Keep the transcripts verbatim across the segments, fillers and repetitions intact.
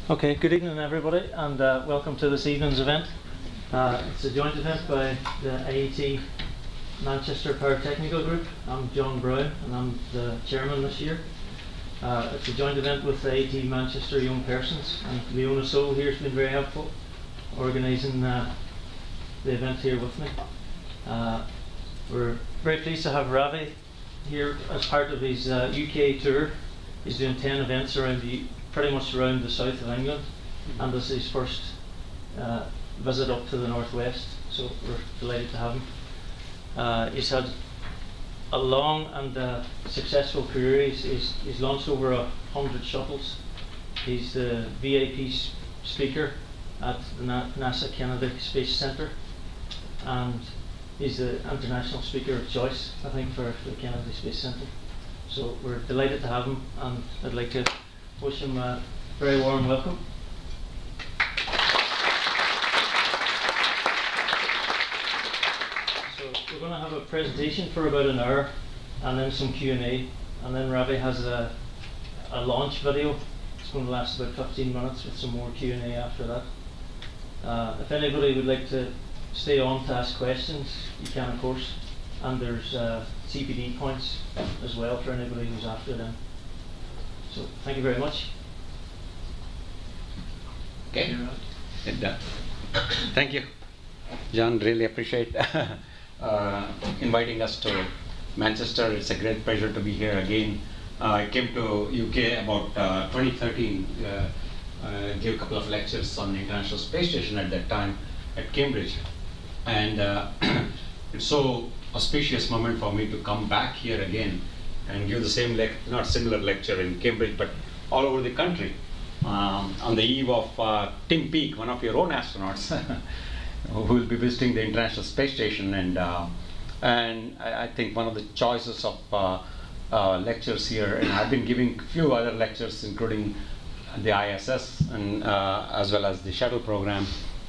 Okay, good evening everybody, and uh, welcome to this evening's event. Uh, it's a joint event by the I E T Manchester Power Technical Group. I'm John Brown and I'm the chairman this year. Uh, it's a joint event with the I E T Manchester Young Persons, and Leona Soul here has been very helpful organising uh, the event here with me. Uh, we're very pleased to have Ravi here as part of his uh, U K tour. He's doing ten events around the pretty much around the south of England, mm-hmm. and this is his first uh, visit up to the northwest, so we're delighted to have him. Uh, he's had a long and uh, successful career. He's, he's, he's launched over a hundred shuttles. He's the V I P speaker at the NASA Kennedy Space Center, and he's the international speaker of choice, I think, for the Kennedy Space Center. So we're delighted to have him, and I'd like to wish him a very warm welcome. So we're going to have a presentation for about an hour, and then some Q and A, and then Ravi has a, a launch video. It's going to last about fifteen minutes with some more Q and A after that. Uh, if anybody would like to stay on to ask questions, you can, of course, and there's uh, C P D points as well for anybody who's after them. So thank you very much. Okay. Uh, thank you, John. Really appreciate uh, inviting us to Manchester. It's a great pleasure to be here again. Uh, I came to U K about uh, twenty thirteen. Uh, uh, gave a couple of lectures on the International Space Station at that time at Cambridge, and uh, it's so auspicious moment for me to come back here again and give the same lec not similar lecture in Cambridge, but all over the country, um, on the eve of uh, Tim Peake, one of your own astronauts, who will be visiting the International Space Station. And uh, and I, I think one of the choices of uh, uh, lectures here, and I've been giving a few other lectures, including the I S S and uh, as well as the Shuttle program,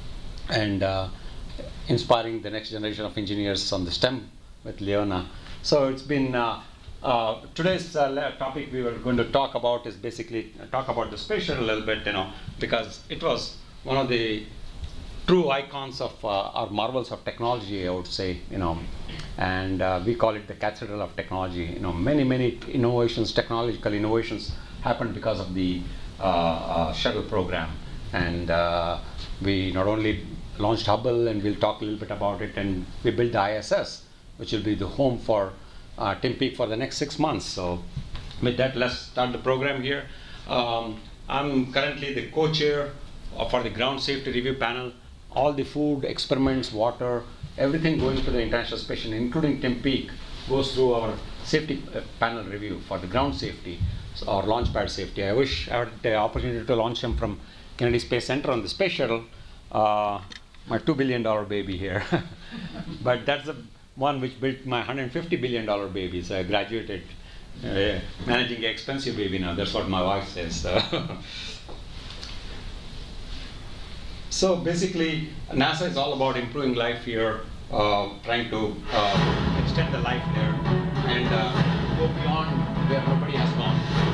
and uh, inspiring the next generation of engineers on the STEM with Leona. So it's been uh, uh, today's uh, topic we were going to talk about is basically uh, talk about the space shuttle a little bit, you know, because it was one of the true icons of uh, our marvels of technology, I would say, you know, and uh, we call it the cathedral of technology. You know, many many innovations, technological innovations happened because of the uh, uh, shuttle program, and uh, we not only launched Hubble, and we'll talk a little bit about it, and we built the I S S, which will be the home for uh, Tim Peake for the next six months. So with that, let's start the program here. Um, I'm currently the co-chair for the ground safety review panel. All the food, experiments, water, everything going to the International Space Station, including Tim Peake, goes through our safety uh, panel review for the ground safety, so our launch pad safety. I wish I had the opportunity to launch him from Kennedy Space Center on the space shuttle, uh, my two billion dollar baby here. But that's the one which built my one hundred fifty billion dollar baby. So I graduated uh, managing an expensive baby now. That's what my wife says. So, so basically, NASA is all about improving life here, uh, trying to uh, extend the life there, and uh, go beyond where nobody has gone.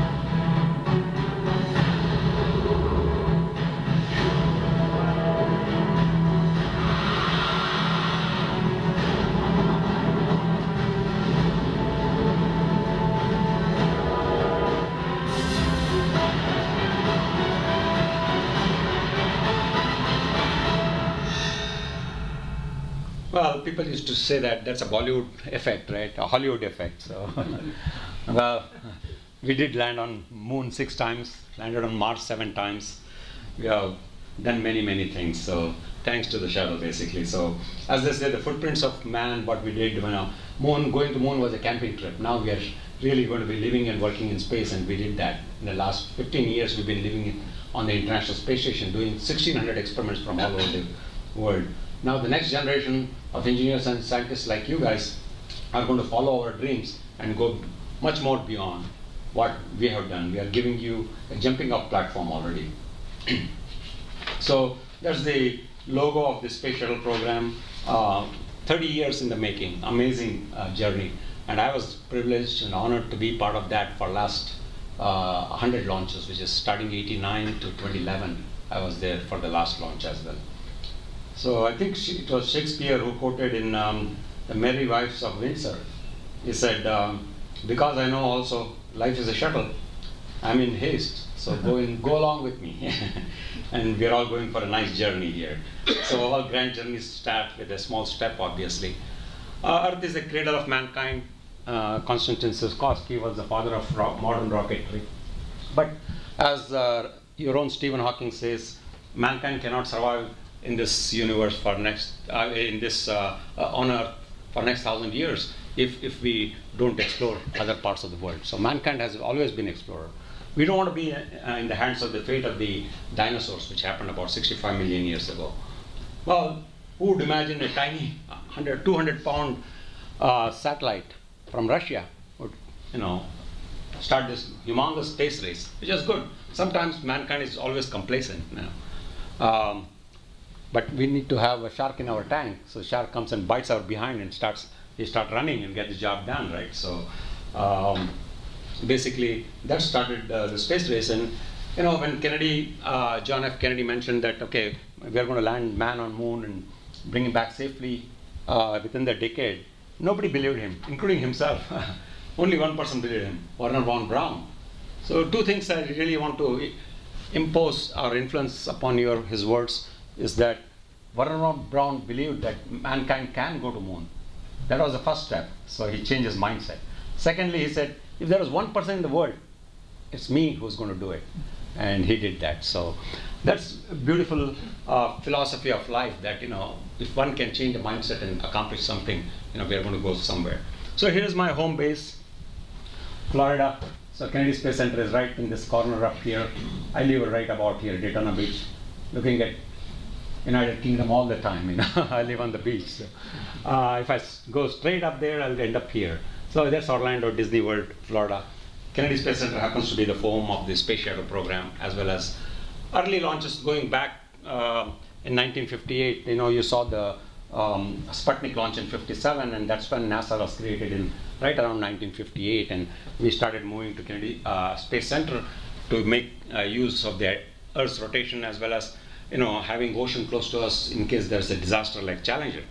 Well, people used to say that that's a Bollywood effect, right? A Hollywood effect. So, well, we did land on Moon six times, landed on Mars seven times. We have done many, many things. So, thanks to the shuttle, basically. So, as they say, the footprints of man, what we did, you know, Moon, going to Moon was a camping trip. Now we are really going to be living and working in space, and we did that. In the last fifteen years, we've been living in, on the International Space Station, doing sixteen hundred experiments from all over the world. Now the next generation of engineers and scientists like you guys are going to follow our dreams and go much more beyond what we have done. We are giving you a jumping off platform already. So that's the logo of the Space Shuttle program. Uh, thirty years in the making, amazing uh, journey. And I was privileged and honored to be part of that for last uh, one hundred launches, which is starting eighty-nine to twenty eleven. I was there for the last launch as well. So I think it was Shakespeare who quoted in um, The Merry Wives of Windsor. He said, um, because I know also life is a shuttle, I'm in haste, so go in, go along with me. And we're all going for a nice journey here. So all grand journeys start with a small step, obviously. Uh, Earth is the cradle of mankind. Uh, Konstantin Tsiolkovsky was the father of ro modern rocketry. But as uh, your own Stephen Hawking says, mankind cannot survive in this universe for next, uh, in this uh, uh, on Earth for next thousand years if, if we don't explore other parts of the world. So mankind has always been explorer. We don't want to be uh, in the hands of the fate of the dinosaurs, which happened about sixty-five million years ago. Well, who would imagine a tiny one hundred, two hundred pound uh, satellite from Russia would, you know, start this humongous space race, which is good. Sometimes mankind is always complacent. You know. um, but we need to have a shark in our tank. So the shark comes and bites our behind and starts, they start running and get the job done, right? So um, basically that started uh, the space race. And you know, when Kennedy, uh, John F. Kennedy mentioned that, okay, we are going to land man on moon and bring him back safely uh, within the decade, nobody believed him, including himself. Only one person believed him, Wernher von Braun. So two things I really want to impose or influence upon your his words is that Wernher von Braun believed that mankind can go to moon. That was the first step. So he changed his mindset. Secondly, he said, if there was one person in the world, it's me who's going to do it. And he did that. So that's a beautiful uh, philosophy of life that, you know, if one can change the mindset and accomplish something, you know, we are going to go somewhere. So here's my home base, Florida. So Kennedy Space Center is right in this corner up here. I live right about here, Daytona Beach, looking at United Kingdom all the time. You know, I live on the beach. So, uh, if I s go straight up there, I'll end up here. So that's Orlando, Disney World, Florida. Kennedy Space Center happens to be the home of the Space Shuttle program, as well as early launches going back uh, in nineteen fifty-eight. You know, you saw the um, Sputnik launch in fifty-seven, and that's when NASA was created in right around nineteen fifty-eight, and we started moving to Kennedy uh, Space Center to make uh, use of the Earth's rotation, as well as, you know, having ocean close to us in case there's a disaster like Challenger.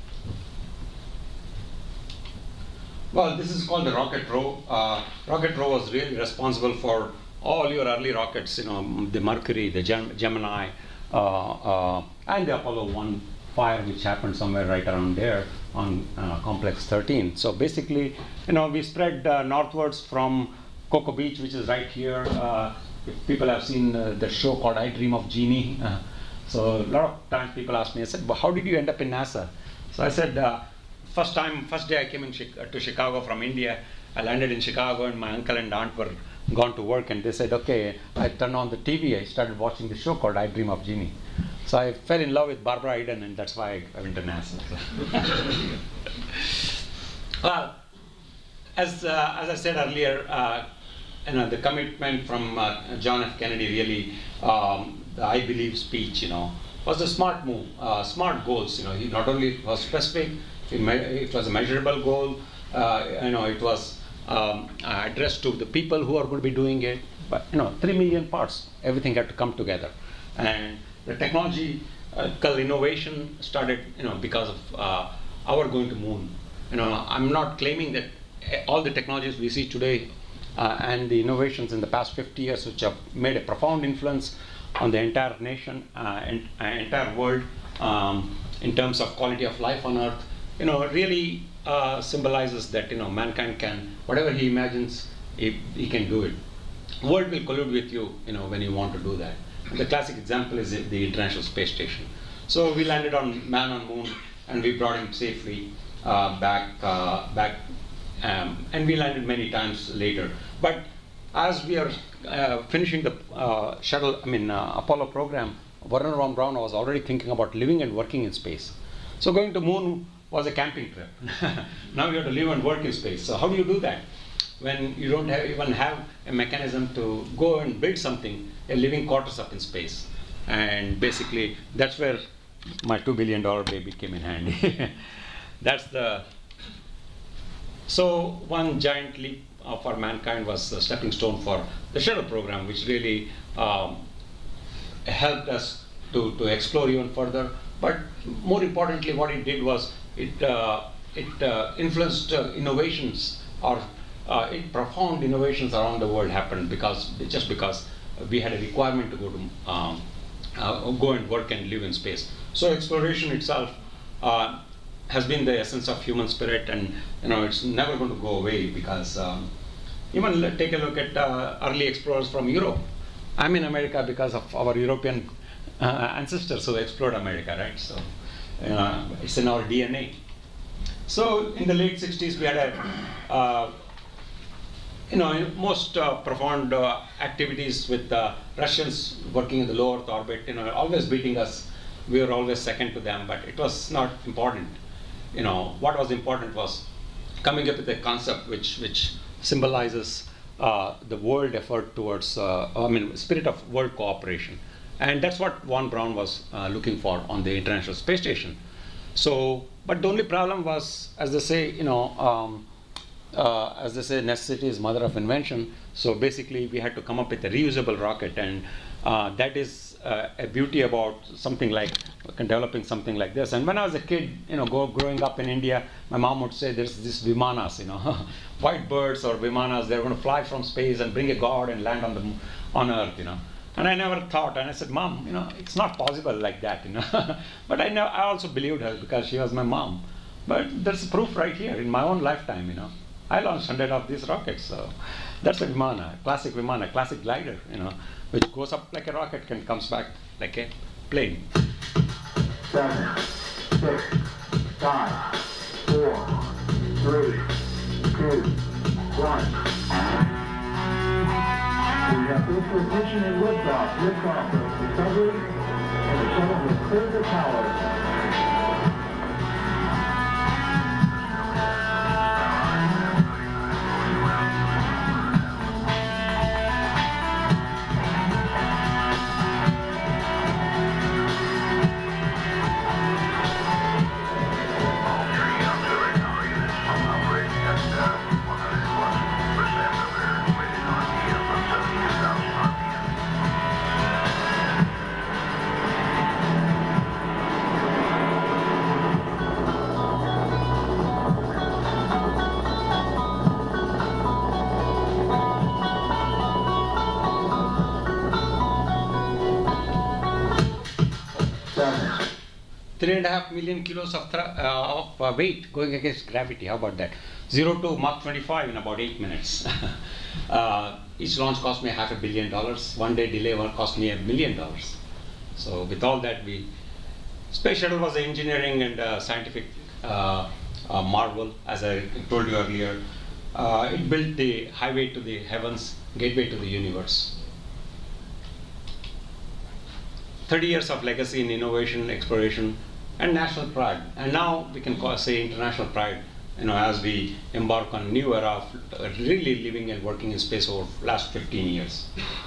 Well, this is called the Rocket Row. Uh, Rocket Row was really responsible for all your early rockets, you know, the Mercury, the Gem Gemini, uh, uh, and the Apollo one fire, which happened somewhere right around there on uh, Complex thirteen. So basically, you know, we spread uh, northwards from Cocoa Beach, which is right here. Uh, if people have seen uh, the show called I Dream of Jeannie. Uh, so a lot of times people ask me, I said, well, how did you end up in NASA? So I said, uh, First time, first day I came in Chi to Chicago from India, I landed in Chicago and my uncle and aunt were gone to work, and they said, okay, I turned on the T V, I started watching the show called I Dream of Jeannie. So I fell in love with Barbara Eden, and that's why I went to NASA. Well, as, uh, as I said earlier, uh, you know, the commitment from uh, John F. Kennedy really, um, the I Believe speech, you know, was a smart move, uh, smart goals. You know, he not only was specific, it was a measurable goal. Uh, you know, it was um, addressed to the people who are going to be doing it. But you know, three million parts, everything had to come together. And the technological innovation started, you know, because of uh, our going to moon. You know, I'm not claiming that all the technologies we see today uh, and the innovations in the past fifty years, which have made a profound influence on the entire nation uh, and uh, entire world um, in terms of quality of life on Earth, you know, really uh, symbolizes that, you know, mankind can, whatever he imagines, he, he can do it. The world will collude with you, you know, when you want to do that. And the classic example is the International Space Station. So we landed on man on moon, and we brought him safely uh, back, uh, back, um, and we landed many times later. But as we are uh, finishing the uh, shuttle, I mean uh, Apollo program, Wernher von Braun was already thinking about living and working in space. So going to moon was a camping trip. Now you have to live and work in space. So how do you do that when you don't have, even have a mechanism to go and build something, a living quarters up in space? And basically, that's where my two billion dollar baby came in handy. That's the, so one giant leap uh, for mankind was a stepping stone for the Shuttle program, which really um, helped us to, to explore even further. But more importantly, what it did was it, uh, it uh, influenced uh, innovations, or uh, it profound innovations around the world happened because just because we had a requirement to go to um, uh, go and work and live in space. So exploration itself uh, has been the essence of human spirit, and you know it's never going to go away because um, even let, take a look at uh, early explorers from Europe. I'm in America because of our European uh, ancestors who explored America, right? So uh, it's in our D N A. So in the late sixties, we had a uh, you know most uh, profound uh, activities with uh, Russians working in the low Earth orbit. You know, always beating us. We were always second to them, but it was not important. You know, what was important was coming up with a concept which which symbolizes uh, the world effort towards, uh, I mean, spirit of world cooperation, and that's what Von Braun was uh, looking for on the International Space Station. So, but the only problem was, as they say, you know, um, uh, as they say, necessity is mother of invention. So basically, we had to come up with a reusable rocket, and uh, that is uh, a beauty about something like developing something like this. And when I was a kid, you know, go, growing up in India, my mom would say there's this vimanas, you know, white birds or vimanas. They're going to fly from space and bring a god and land on the on Earth, you know. And I never thought, and I said, Mom, you know, it's not possible like that, you know. But I know I also believed her because she was my mom. But there's proof right here in my own lifetime, you know. I launched hundred of these rockets, so that's a Vimana, classic Vimana, classic glider, you know, which goes up like a rocket and comes back like a plane. Seven, six, five, four, three, two, one. We have booster ignition and liftoff. Liftoff of Discovery, and the shuttle has cleared the tower. Three and a half million kilos of, uh, of uh, weight going against gravity. How about that? Zero to Mach twenty-five in about eight minutes. uh, each launch cost me half a billion dollars. One day delay will cost me a million dollars. So with all that, we Space Shuttle was an engineering and uh, scientific uh, uh, marvel, as I told you earlier. Uh, it built the highway to the heavens, gateway to the universe. thirty years of legacy in innovation, exploration, and national pride. And now we can call, say international pride, you know, as we embark on a new era of uh, really living and working in space over the last fifteen years.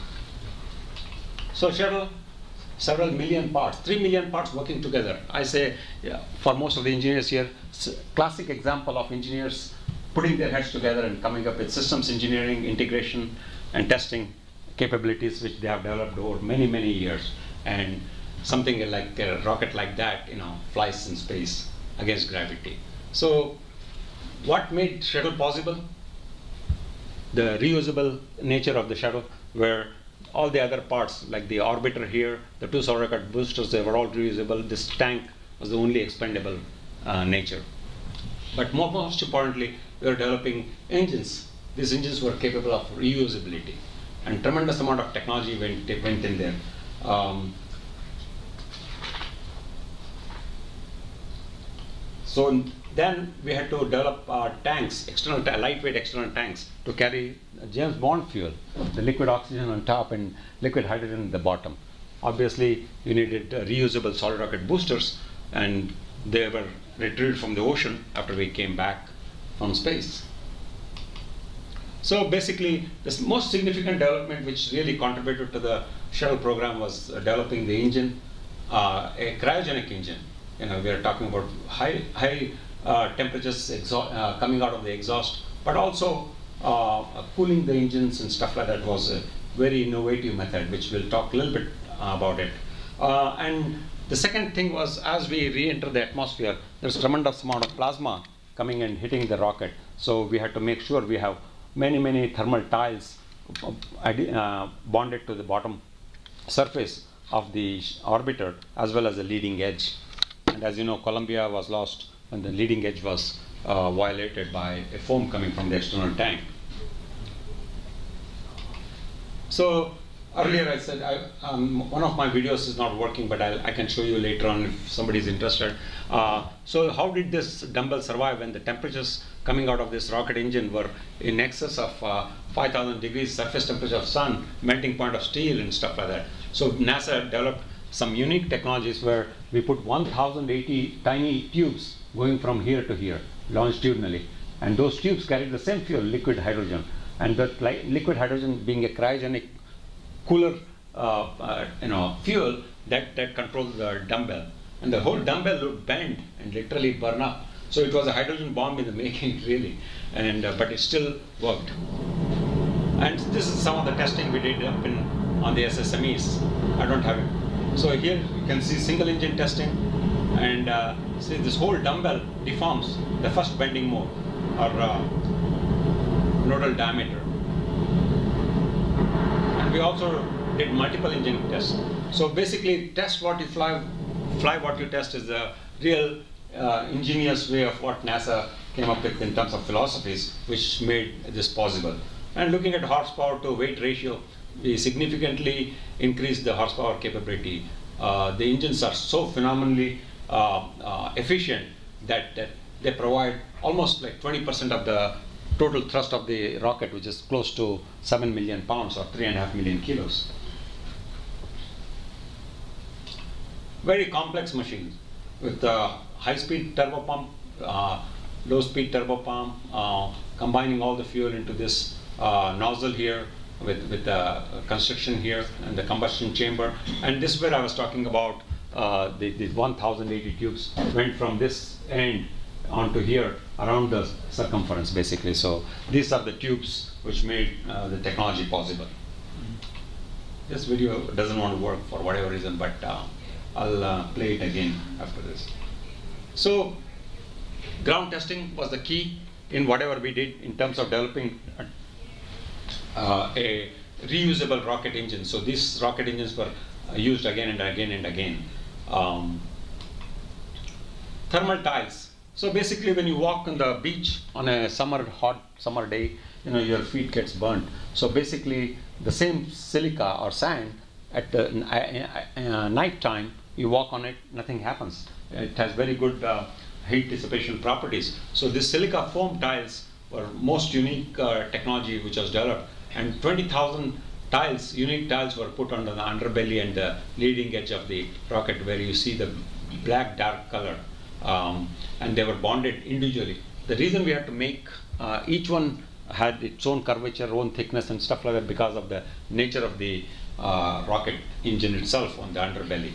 So Shuttle, several million parts, three million parts working together. I say, yeah, for most of the engineers here, classic example of engineers putting their heads together and coming up with systems engineering, integration, and testing capabilities which they have developed over many, many years. And something like a rocket like that, you know, flies in space against gravity. So what made Shuttle possible? The reusable nature of the Shuttle, where all the other parts, like the orbiter here, the two solar rocket boosters, they were all reusable. This tank was the only expendable uh, nature. But more, most importantly, we were developing engines. These engines were capable of reusability, and tremendous amount of technology went, went in there. Um, so then we had to develop uh, tanks, external ta lightweight external tanks to carry James Bond fuel, the liquid oxygen on top and liquid hydrogen at the bottom. Obviously, you needed uh, reusable solid rocket boosters, and they were retrieved from the ocean after we came back from space. So basically, the most significant development which really contributed to the Shuttle program was uh, developing the engine, uh, a cryogenic engine. You know, we are talking about high, high uh, temperatures uh, coming out of the exhaust, but also uh, cooling the engines and stuff like that was a very innovative method, which we'll talk a little bit uh, about it. Uh, and the second thing was, as we re-enter the atmosphere, there's tremendous amount of plasma coming and hitting the rocket. So we had to make sure we have many, many thermal tiles uh, bonded to the bottom surface of the orbiter, as well as the leading edge. And as you know, Columbia was lost when the leading edge was uh, violated by a foam coming from the external tank. So earlier I said I, um, one of my videos is not working, but I'll, I can show you later on if somebody is interested. Uh, so how did this dumbbell survive when the temperatures coming out of this rocket engine were in excess of uh, five thousand degrees surface temperature of sun, melting point of steel and stuff like that? So NASA developed some unique technologies where we put one thousand eighty tiny tubes going from here to here longitudinally, and those tubes carried the same fuel, liquid hydrogen, and the liquid hydrogen being a cryogenic cooler uh, uh, you know, fuel that, that controls the dumbbell. And the whole dumbbell would bend and literally burn up. So it was a hydrogen bomb in the making, really, and uh, but it still worked. And this is some of the testing we did up in on the S S M Es. I don't have it. So here you can see single engine testing, and uh, see this whole dumbbell deforms the first bending mode, or uh, nodal diameter. We also did multiple engine tests. So basically, test what you fly, fly what you test is a real uh, ingenious way of what NASA came up with in terms of philosophies, which made this possible. And looking at horsepower to weight ratio, we significantly increased the horsepower capability. Uh, the engines are so phenomenally uh, uh, efficient that, that they provide almost like twenty percent of the total thrust of the rocket, which is close to seven million pounds or three and a half million kilos. Very complex machines with uh, high-speed turbopump, uh, low-speed turbopump, uh, combining all the fuel into this uh, nozzle here with, with the construction here and the combustion chamber. And this is where I was talking about uh, the, the one thousand eighty tubes went from this end onto here around the circumference, basically. So these are the tubes which made uh, the technology possible. Mm-hmm. This video doesn't want to work for whatever reason, but uh, I'll uh, play it again after this. So ground testing was the key in whatever we did in terms of developing uh, a reusable rocket engine. So these rocket engines were uh, used again and again and again. Um, thermal tiles. So basically, when you walk on the beach on a summer, hot summer day, you know, your feet gets burnt. So basically, the same silica or sand at the uh, uh, night time, you walk on it, nothing happens. It has very good uh, heat dissipation properties. So these silica foam tiles were most unique uh, technology which was developed, and twenty thousand tiles, unique tiles, were put under the underbelly and the leading edge of the rocket, where you see the black dark color. Um, and they were bonded individually. The reason we had to make uh, each one had its own curvature, own thickness and stuff like that, because of the nature of the uh, rocket engine itself on the underbelly.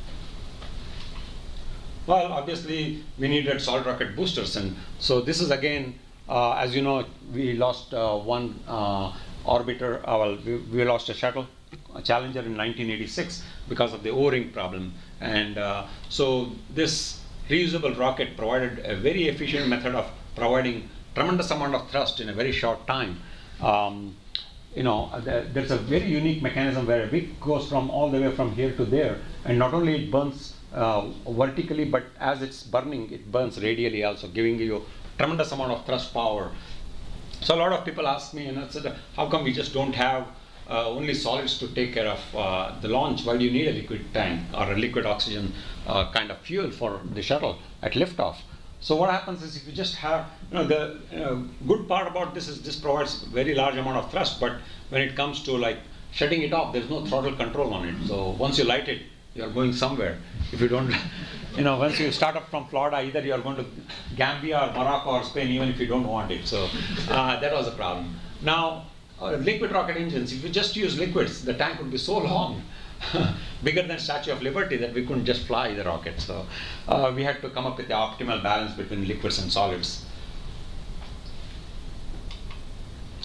Well, obviously we needed solid rocket boosters, and so this is again, uh, as you know, we lost uh, one uh, orbiter, uh, well, we, we lost a shuttle, a Challenger, in nineteen eighty-six because of the O-ring problem, and uh, so this reusable rocket provided a very efficient method of providing tremendous amount of thrust in a very short time. Um, you know, there, there's a very unique mechanism where a wick goes from all the way from here to there, and not only it burns uh, vertically, but as it's burning, it burns radially also, giving you tremendous amount of thrust power. So a lot of people ask me, and I said, how come we just don't have Uh, only solids to take care of uh, the launch? Why do you need a liquid tank or a liquid oxygen uh, kind of fuel for the shuttle at liftoff? So what happens is, if you just have, you know, the you know, good part about this is this provides very large amount of thrust, but when it comes to like shutting it off, there's no throttle control on it. So once you light it, you're going somewhere. If you don't, you know, once you start up from Florida, either you're going to Gambia or Morocco or Spain, even if you don't want it. So uh, that was a problem. Now, Uh, liquid rocket engines, if you just use liquids, the tank would be so long, bigger than Statue of Liberty, that we couldn't just fly the rocket. So uh, we had to come up with the optimal balance between liquids and solids.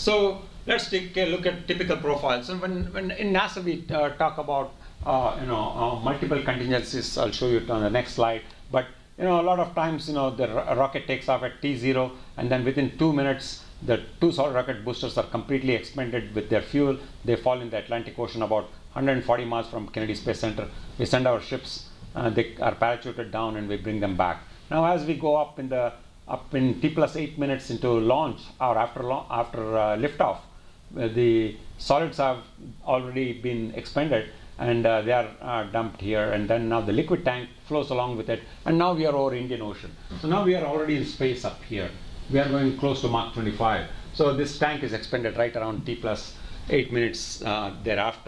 So let's take a look at typical profiles. And when, when in NASA we uh, talk about uh, you know uh, multiple contingencies, I'll show you it on the next slide. But you know a lot of times you know the ro rocket takes off at T zero, and then within two minutes the two solid rocket boosters are completely expended with their fuel. They fall in the Atlantic Ocean about one hundred forty miles from Kennedy Space Center. We send our ships, uh, they are parachuted down, and we bring them back. Now as we go up in the up in T plus eight minutes into launch or after after uh, liftoff, uh, the solids have already been expended, and uh, they are uh, dumped here, and then now the liquid tank flows along with it, and now we are over Indian Ocean. So now we are already in space up here. We are going close to Mach twenty-five. So this tank is expended right around T plus eight minutes uh, thereafter.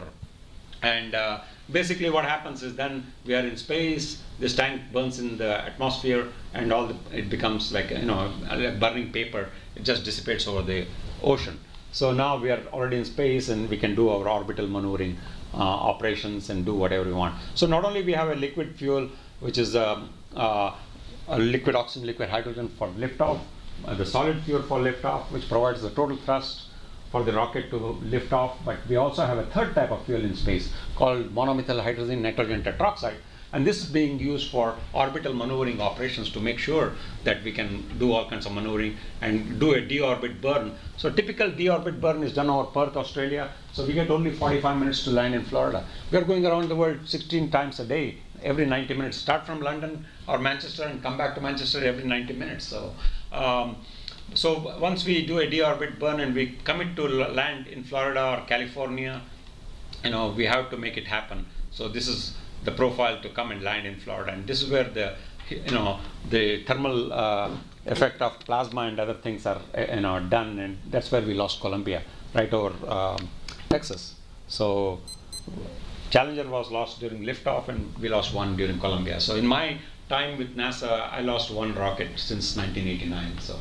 And uh, basically what happens is then we are in space, this tank burns in the atmosphere, and all the, it becomes like, you know, like burning paper. It just dissipates over the ocean. So now we are already in space, and we can do our orbital maneuvering uh, operations and do whatever we want. So not only we have a liquid fuel, which is um, uh, a liquid oxygen, liquid hydrogen for liftoff, uh, the solid fuel for liftoff, which provides the total thrust for the rocket to lift off, but we also have a third type of fuel in space called monomethyl hydrogen nitrogen tetroxide, and this is being used for orbital maneuvering operations to make sure that we can do all kinds of maneuvering and do a deorbit burn. So typical deorbit burn is done over Perth, Australia, so we get only forty-five minutes to land in Florida. We are going around the world sixteen times a day, every ninety minutes, start from London or Manchester and come back to Manchester every ninety minutes. So. Um, So once we do a deorbit burn and we commit to land in Florida or California, you know, we have to make it happen. So this is the profile to come and land in Florida, and this is where the, you know, the thermal uh, effect of plasma and other things are, you know, done, and that's where we lost Columbia, right over um, Texas. So Challenger was lost during liftoff, and we lost one during Columbia. So in my time with NASA, I lost one rocket since nineteen eighty-nine. So.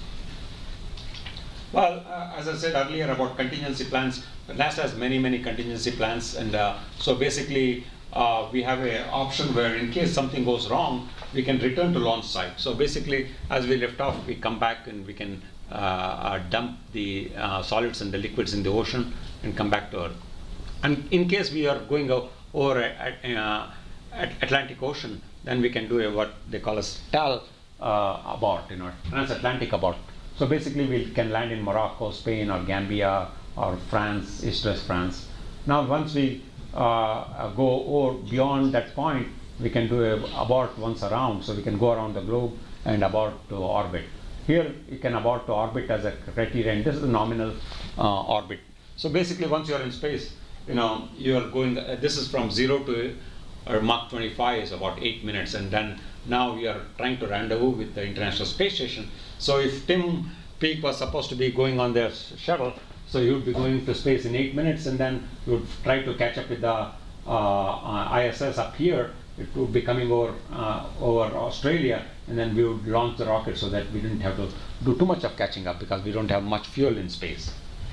Well, uh, as I said earlier about contingency plans, NASA has many, many contingency plans, and uh, so basically uh, we have an option where in case something goes wrong, we can return to launch site. So basically, as we lift off, we come back and we can uh, uh, dump the uh, solids and the liquids in the ocean and come back to Earth. And in case we are going over at, uh, at Atlantic Ocean, then we can do a, what they call a T A L uh, abort, you know, transatlantic abort. So basically we can land in Morocco, Spain, or Gambia, or France, East-West France. Now once we uh, go over beyond that point, we can do a abort once around, so we can go around the globe and abort to orbit. Here you can abort to orbit as a criteria, and this is the nominal uh, orbit. So basically once you're in space, you know, you're going, uh, this is from zero to or Mach twenty-five is about eight minutes, and then now we are trying to rendezvous with the International Space Station. So if Tim Peake was supposed to be going on their shuttle, so you would be going to space in eight minutes, and then you would try to catch up with the uh, uh, I S S up here. It would be coming over uh, over Australia, and then we would launch the rocket so that we didn't have to do too much of catching up because we don't have much fuel in space.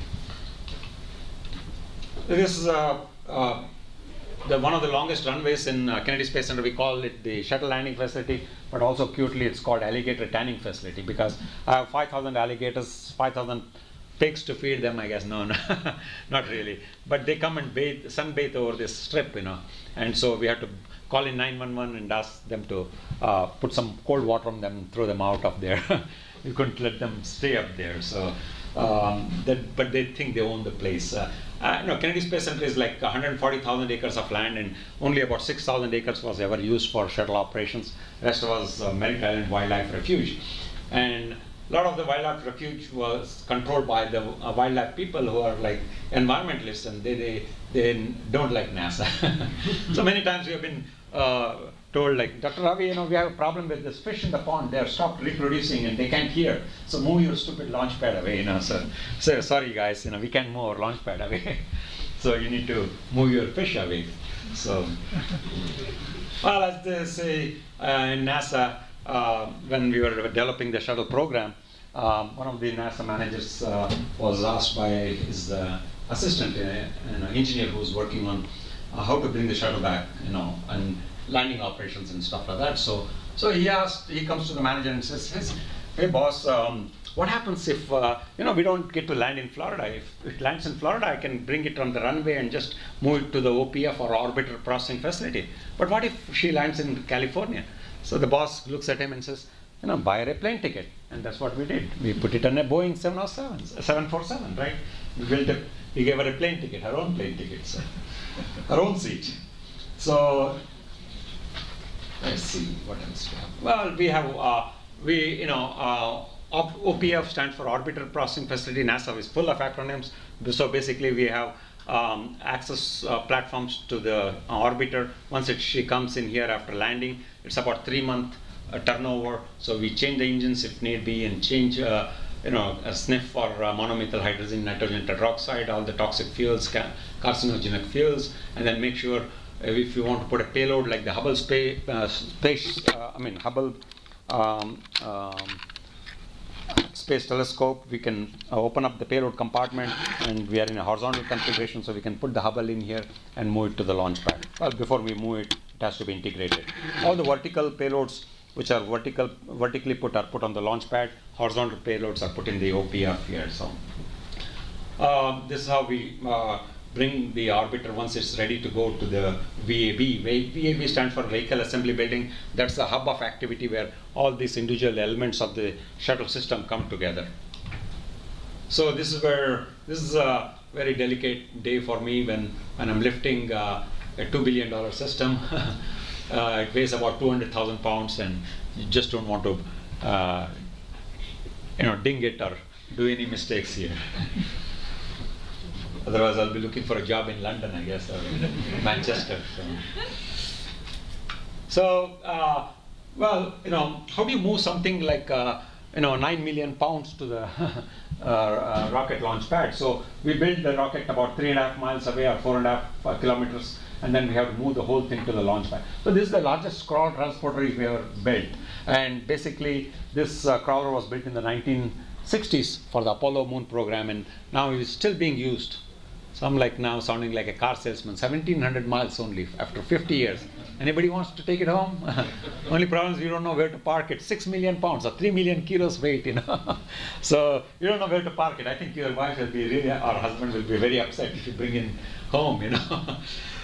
This is a uh, The, one of the longest runways in uh, Kennedy Space Center. We call it the shuttle landing facility, but also cutely it's called alligator tanning facility, because I have five thousand alligators, five thousand pigs to feed them, I guess. No, no, not really. But they come and bathe, sunbathe over this strip, you know. And so we have to call in nine one one and ask them to uh, put some cold water on them and throw them out of there. You couldn't let them stay up there. So, um, that, but they think they own the place. Uh, Uh, no, Kennedy Space Center is like one hundred forty thousand acres of land, and only about six thousand acres was ever used for shuttle operations. The rest was uh, Merritt Island Wildlife Refuge. And a lot of the wildlife refuge was controlled by the uh, wildlife people who are like environmentalists, and they, they, they don't like NASA. So many times we have been uh, told, like, Doctor Ravi, you know, we have a problem with this fish in the pond. They have stopped reproducing and they can't hear. So move your stupid launch pad away, you know. So, so sorry guys, you know, we can't move our launch pad away. So you need to move your fish away. So, well, as they say uh, in NASA, uh, when we were developing the shuttle program, um, one of the NASA managers uh, was asked by his uh, assistant, uh, an engineer who was working on uh, how to bring the shuttle back, you know, and landing operations and stuff like that. So, so he asked, he comes to the manager and says, "Hey, boss, um, what happens if, uh, you know, we don't get to land in Florida? If it lands in Florida, I can bring it on the runway and just move it to the O P F or orbiter processing facility. But what if she lands in California? So the boss looks at him and says, you know, buy her a plane ticket. And that's what we did. We put it on a Boeing seven oh seven, seven forty-seven, right? We built a, we gave her a plane ticket, her own plane ticket, so her own seat. So let's see what else we have. Well, we have, uh, we, you know, uh, O P F stands for Orbiter Processing Facility. NASA is full of acronyms. So basically, we have um, access uh, platforms to the uh, orbiter. Once it, she comes in here after landing, it's about three month uh, turnover. So we change the engines if need be, and change, uh, you know, a sniff for uh, monomethyl hydrogen, nitrogen tetroxide, all the toxic fuels, ca carcinogenic fuels, and then make sure uh, if you want to put a payload like the Hubble space, uh, space uh, I mean Hubble. Um, um, Space telescope, we can uh, open up the payload compartment, and we are in a horizontal configuration, so we can put the Hubble in here and move it to the launch pad. Well, before we move it, it has to be integrated. All the vertical payloads which are vertical, vertically put are put on the launch pad. Horizontal payloads are put in the O P F here. So uh, this is how we uh, bring the orbiter once it's ready to go to the V A B. V A B stands for Vehicle Assembly Building. That's the hub of activity where all these individual elements of the shuttle system come together. So this is where, this is a very delicate day for me when, when I'm lifting uh, a two billion dollar system. uh, it weighs about two hundred thousand pounds, and you just don't want to uh, you know, ding it or do any mistakes here. Otherwise, I'll be looking for a job in London, I guess, or Manchester. So, so uh, well, you know, how do you move something like, uh, you know, nine million pounds to the uh, uh, rocket launch pad? So we built the rocket about three and a half miles away, or four and a half uh, kilometers, and then we have to move the whole thing to the launch pad. So this is the largest crawler transporter we've ever built. And basically, this uh, crawler was built in the nineteen sixties for the Apollo moon program, and now it is still being used. So I'm like now sounding like a car salesman. seventeen hundred miles only after fifty years. Anybody wants to take it home? Only problem is you don't know where to park it. Six million pounds or three million kilos weight, you know. So you don't know where to park it. I think your wife will be really, or husband will be very upset if you bring it home, you know.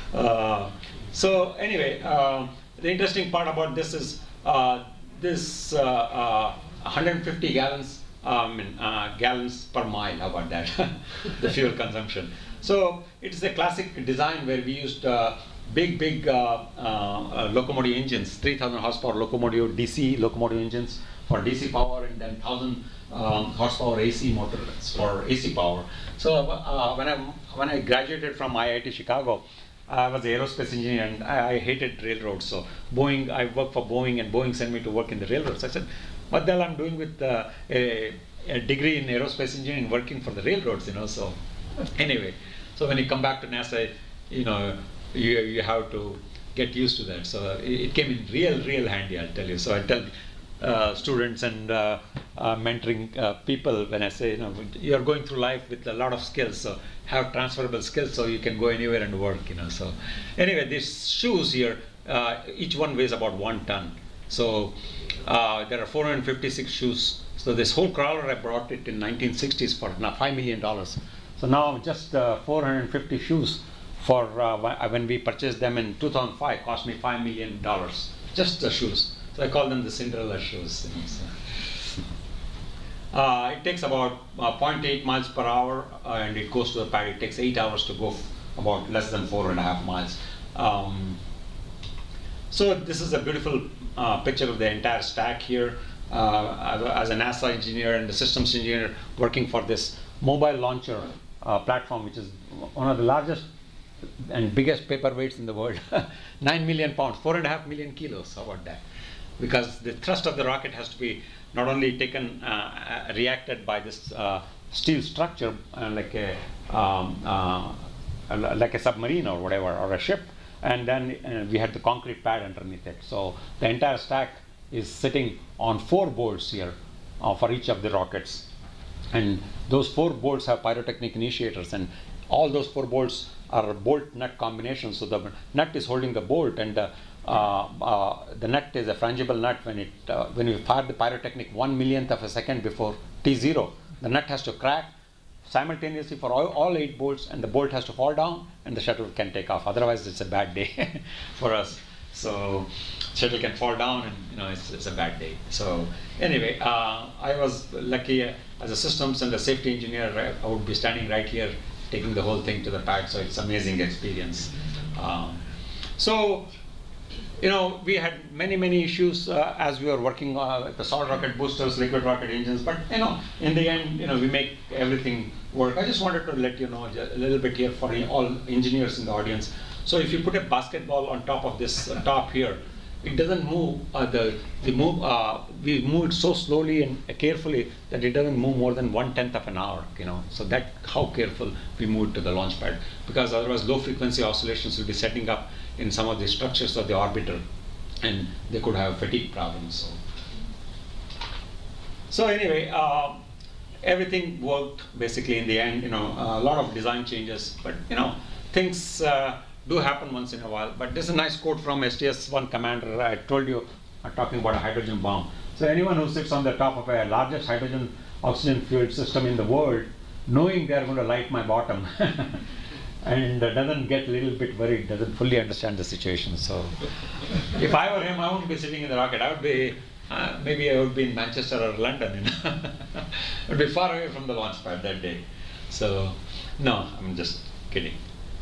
uh, so anyway, uh, the interesting part about this is uh, this uh, uh, one hundred fifty gallons, um, uh, gallons per mile. How about that? The fuel consumption. So it's a classic design where we used uh, big, big uh, uh, uh, locomotive engines, three thousand horsepower locomotive, D C locomotive engines for D C power, and then one thousand um, horsepower A C motors for A C power. So uh, when I when I graduated from I I T Chicago, I was an aerospace engineer, and I, I hated railroads. So Boeing, I worked for Boeing, and Boeing sent me to work in the railroads. I said, what the hell I'm doing with uh, a, a degree in aerospace engineering, working for the railroads, you know? So anyway. So when you come back to NASA, you know, you, you have to get used to that. So it, it came in real, real handy, I'll tell you. So I tell uh, students and uh, uh, mentoring uh, people when I say, you know, you're going through life with a lot of skills, so have transferable skills so you can go anywhere and work, you know. So anyway, these shoes here, uh, each one weighs about one ton. So uh, there are four hundred fifty-six shoes. So this whole crawler, I brought it in nineteen sixties for now five million dollars. So now just uh, four hundred fifty shoes for uh, when we purchased them in two thousand five cost me five million dollars, just the shoes. So I call them the Cinderella shoes. You know, so. uh, it takes about uh, zero point eight miles per hour, uh, and it goes to the pad. It takes eight hours to go about less than four and a half miles. Um, so this is a beautiful uh, picture of the entire stack here. Uh, as a NASA engineer and a systems engineer working for this mobile launcher uh, platform, which is one of the largest and biggest paperweights in the world. Nine million pounds, four and a half million kilos. How about that? Because the thrust of the rocket has to be not only taken, uh, uh, reacted by this uh, steel structure, uh, like a um, uh, like a submarine or whatever, or a ship, and then uh, we had the concrete pad underneath it. So the entire stack is sitting on four bolts here uh, for each of the rockets. And those four bolts have pyrotechnic initiators, and all those four bolts are bolt nut combinations. So the nut is holding the bolt, and uh, uh, uh, the nut is a frangible nut. When it uh, when you fire the pyrotechnic one millionth of a second before T zero, the nut has to crack simultaneously for all, all eight bolts, and the bolt has to fall down, and the shuttle can take off. Otherwise, it's a bad day for us. So shuttle can fall down, and you know it's, it's a bad day. So anyway, uh, I was lucky uh, as a systems and a safety engineer. Right, I would be standing right here taking the whole thing to the pad. So it's an amazing experience. Um, so. You know, we had many, many issues uh, as we were working uh, with the solid rocket boosters, liquid rocket engines, but you know, in the end, you know, we make everything work. I just wanted to let you know a little bit here for all engineers in the audience. So if you put a basketball on top of this uh, top here, it doesn't move, uh, the, the move, uh, we move it so slowly and carefully that it doesn't move more than one tenth of an hour, you know. So that how careful we move to the launch pad, because otherwise low frequency oscillations will be setting up in some of the structures of the orbiter, and they could have fatigue problems. So, so anyway, uh, everything worked basically in the end. You know, a lot of design changes, but you know, things uh, do happen once in a while. But this is a nice quote from S T S one commander. I told you, I'm talking about a hydrogen bomb. So anyone who sits on the top of a largest hydrogen oxygen fueled system in the world, knowing they're going to light my bottom, and uh, doesn't get a little bit worried, doesn't fully understand the situation. So if I were him, I wouldn't be sitting in the rocket. I would be, uh, maybe I would be in Manchester or London. You know? I would be far away from the launch pad that day. So no, I'm just kidding.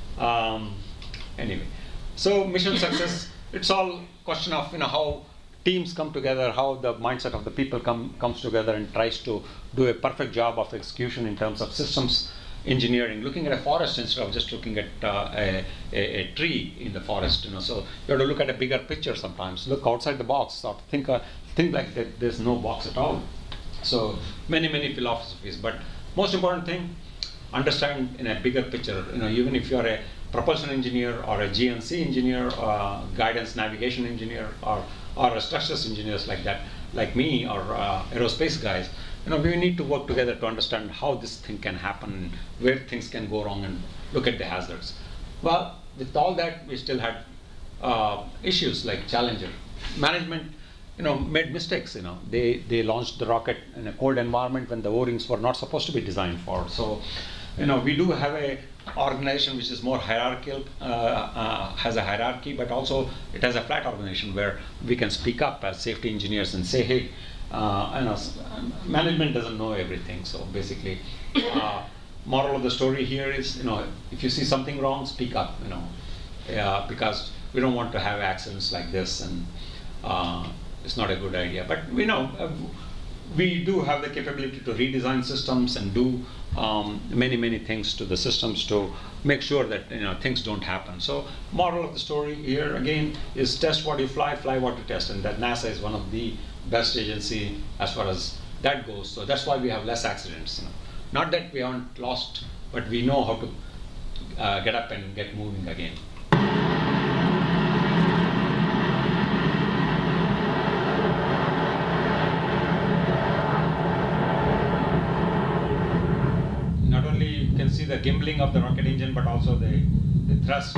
Um, anyway, so mission success, it's all question of you know how teams come together, how the mindset of the people come comes together and tries to do a perfect job of execution in terms of systems engineering, looking at a forest instead of just looking at uh, a, a, a tree in the forest. You know, so you have to look at a bigger picture sometimes. Look outside the box, or think uh, think like that. There's no box at all. So many many philosophies, but most important thing, understand in a bigger picture. You know, even if you're a propulsion engineer or a G N C engineer, or guidance navigation engineer, or or a structures engineers like that, like me, or uh, aerospace guys. You know, we need to work together to understand how this thing can happen, where things can go wrong, and look at the hazards. Well, with all that, we still had uh, issues like Challenger. Management, you know, made mistakes. You know, they they launched the rocket in a cold environment when the O-rings were not supposed to be designed for. So, you know, we do have a organization which is more hierarchical, uh, uh, has a hierarchy, but also it has a flat organization where we can speak up as safety engineers and say, hey. Uh, you know, management doesn't know everything, so basically, uh, moral of the story here is, you know, if you see something wrong, speak up, you know, uh, because we don't want to have accidents like this, and uh, it's not a good idea. But we know uh, we do have the capability to redesign systems and do um, many many things to the systems to make sure that you know things don't happen. So, moral of the story here again is test what you fly, fly what you test, and that NASA is one of the best agency as far as that goes. So that's why we have less accidents. You know. Not that we haven't lost, but we know how to uh, get up and get moving again. Not only you can see the gimbling of the rocket engine, but also the, the thrust.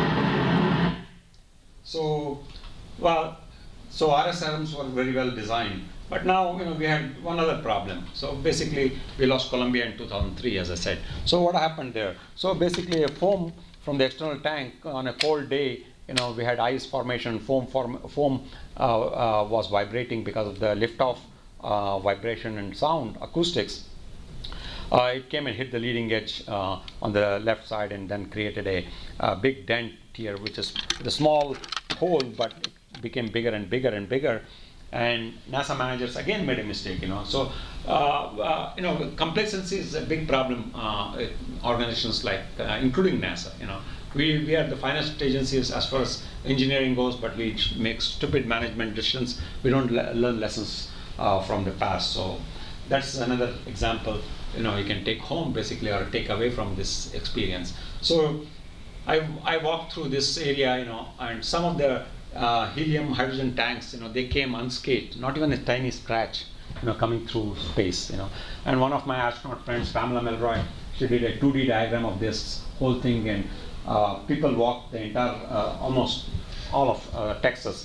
So, well, So R S Ms were very well designed, but now you know we had one other problem. So basically, we lost Columbia in two thousand three, as I said. So what happened there? So basically, a foam from the external tank on a cold day, you know, we had ice formation. Foam form, foam uh, uh, was vibrating because of the liftoff uh, vibration and sound acoustics. Uh, it came and hit the leading edge uh, on the left side, and then created a, a big dent here, which is the small hole, but it became bigger and bigger and bigger, and NASA managers again made a mistake. You know, so uh, uh, you know, complacency is a big problem. Uh, in organizations like, uh, including NASA. You know, we we are the finest agencies as far as engineering goes, but we make stupid management decisions. We don't le learn lessons uh, from the past. So that's another example. You know, you can take home basically, or take away from this experience. So I I walked through this area, you know, and some of the Uh, helium hydrogen tanks, you know, they came unscathed, not even a tiny scratch, you know, coming through space, you know. And one of my astronaut friends, Pamela Melroy, she did a two D diagram of this whole thing, and uh, people walked the entire, uh, almost all of uh, Texas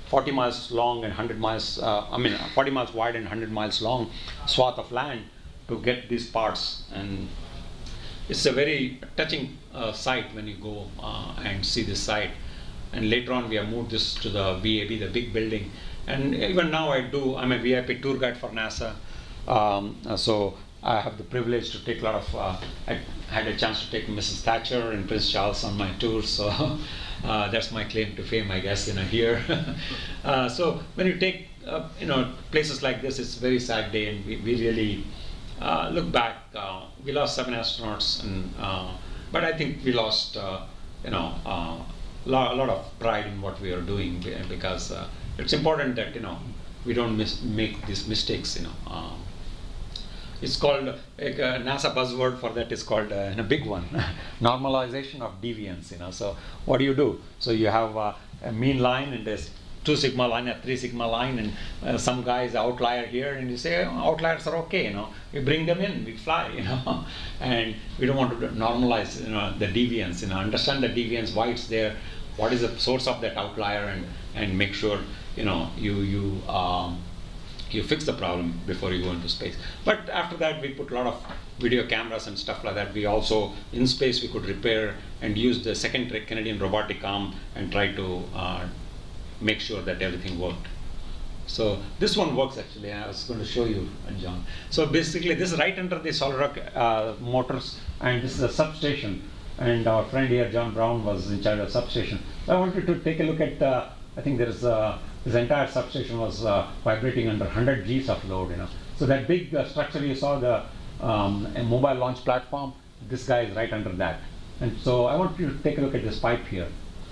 forty miles long and one hundred miles, uh, I mean forty miles wide and one hundred miles long swath of land to get these parts. And it's a very touching uh, sight when you go uh, and see this site. And later on we have moved this to the V A B, the big building. And even now I do, I'm a V I P tour guide for NASA. Um, uh, so I have the privilege to take a lot of, uh, I had a chance to take Missus Thatcher and Prince Charles on my tour. So uh, that's my claim to fame, I guess, you know, here. uh, so when you take, uh, you know, places like this, it's a very sad day, and we, we really uh, look back. Uh, we lost seven astronauts, and uh, but I think we lost, uh, you know, uh, lo- a lot of pride in what we are doing, because uh, it's important that, you know, we don't mis- make these mistakes, you know. Uh, it's called, like, a NASA buzzword for that is called, uh, a big one, normalization of deviance, you know. So what do you do? So you have uh, a mean line, and there's two sigma line, a three sigma line, and uh, some guy is outlier here, and you say, oh, outliers are okay, you know. We bring them in, we fly, you know. And we don't want to normalize, you know, the deviance, you know, understand the deviance, why it's there, what is the source of that outlier, and, and make sure, you know, you, you, um, you fix the problem before you go into space. But after that, we put a lot of video cameras and stuff like that. We also, in space, we could repair and use the second Canadian robotic arm and try to uh, make sure that everything worked. So this one works, actually. I was going to show you, John. So basically, this is right under the solid rock uh, motors, and this is a substation. And our friend here, John Brown, was in charge of substation. So I wanted to take a look at, uh, I think there is uh, this entire substation was uh, vibrating under one hundred G's of load, you know. So that big uh, structure you saw, the um, a mobile launch platform, this guy is right under that. And so I want you to take a look at this pipe here.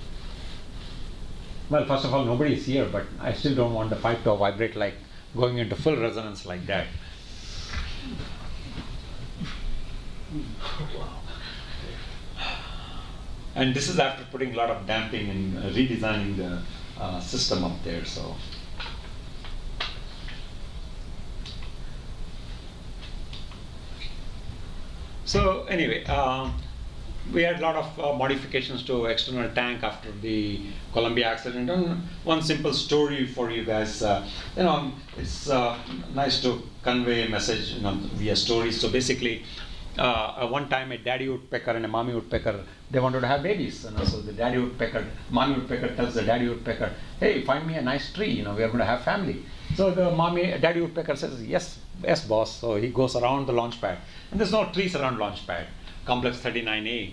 Well, first of all, nobody is here, but I still don't want the pipe to vibrate like going into full resonance like that. And this is after putting a lot of damping and uh, redesigning the uh, system up there. So, so anyway, um, we had a lot of uh, modifications to external tank after the Columbia accident. And one simple story for you guys. Uh, you know, it's uh, nice to convey a message, you know, via stories. So basically, Uh, one time a daddy woodpecker and a mommy woodpecker, they wanted to have babies. You know, so the daddy woodpecker, mommy woodpecker tells the daddy woodpecker, hey, find me a nice tree, you know, we are going to have family. So the mommy, daddy woodpecker says, yes, yes, boss. So he goes around the launch pad. And there's no trees around launch pad, complex thirty-nine A.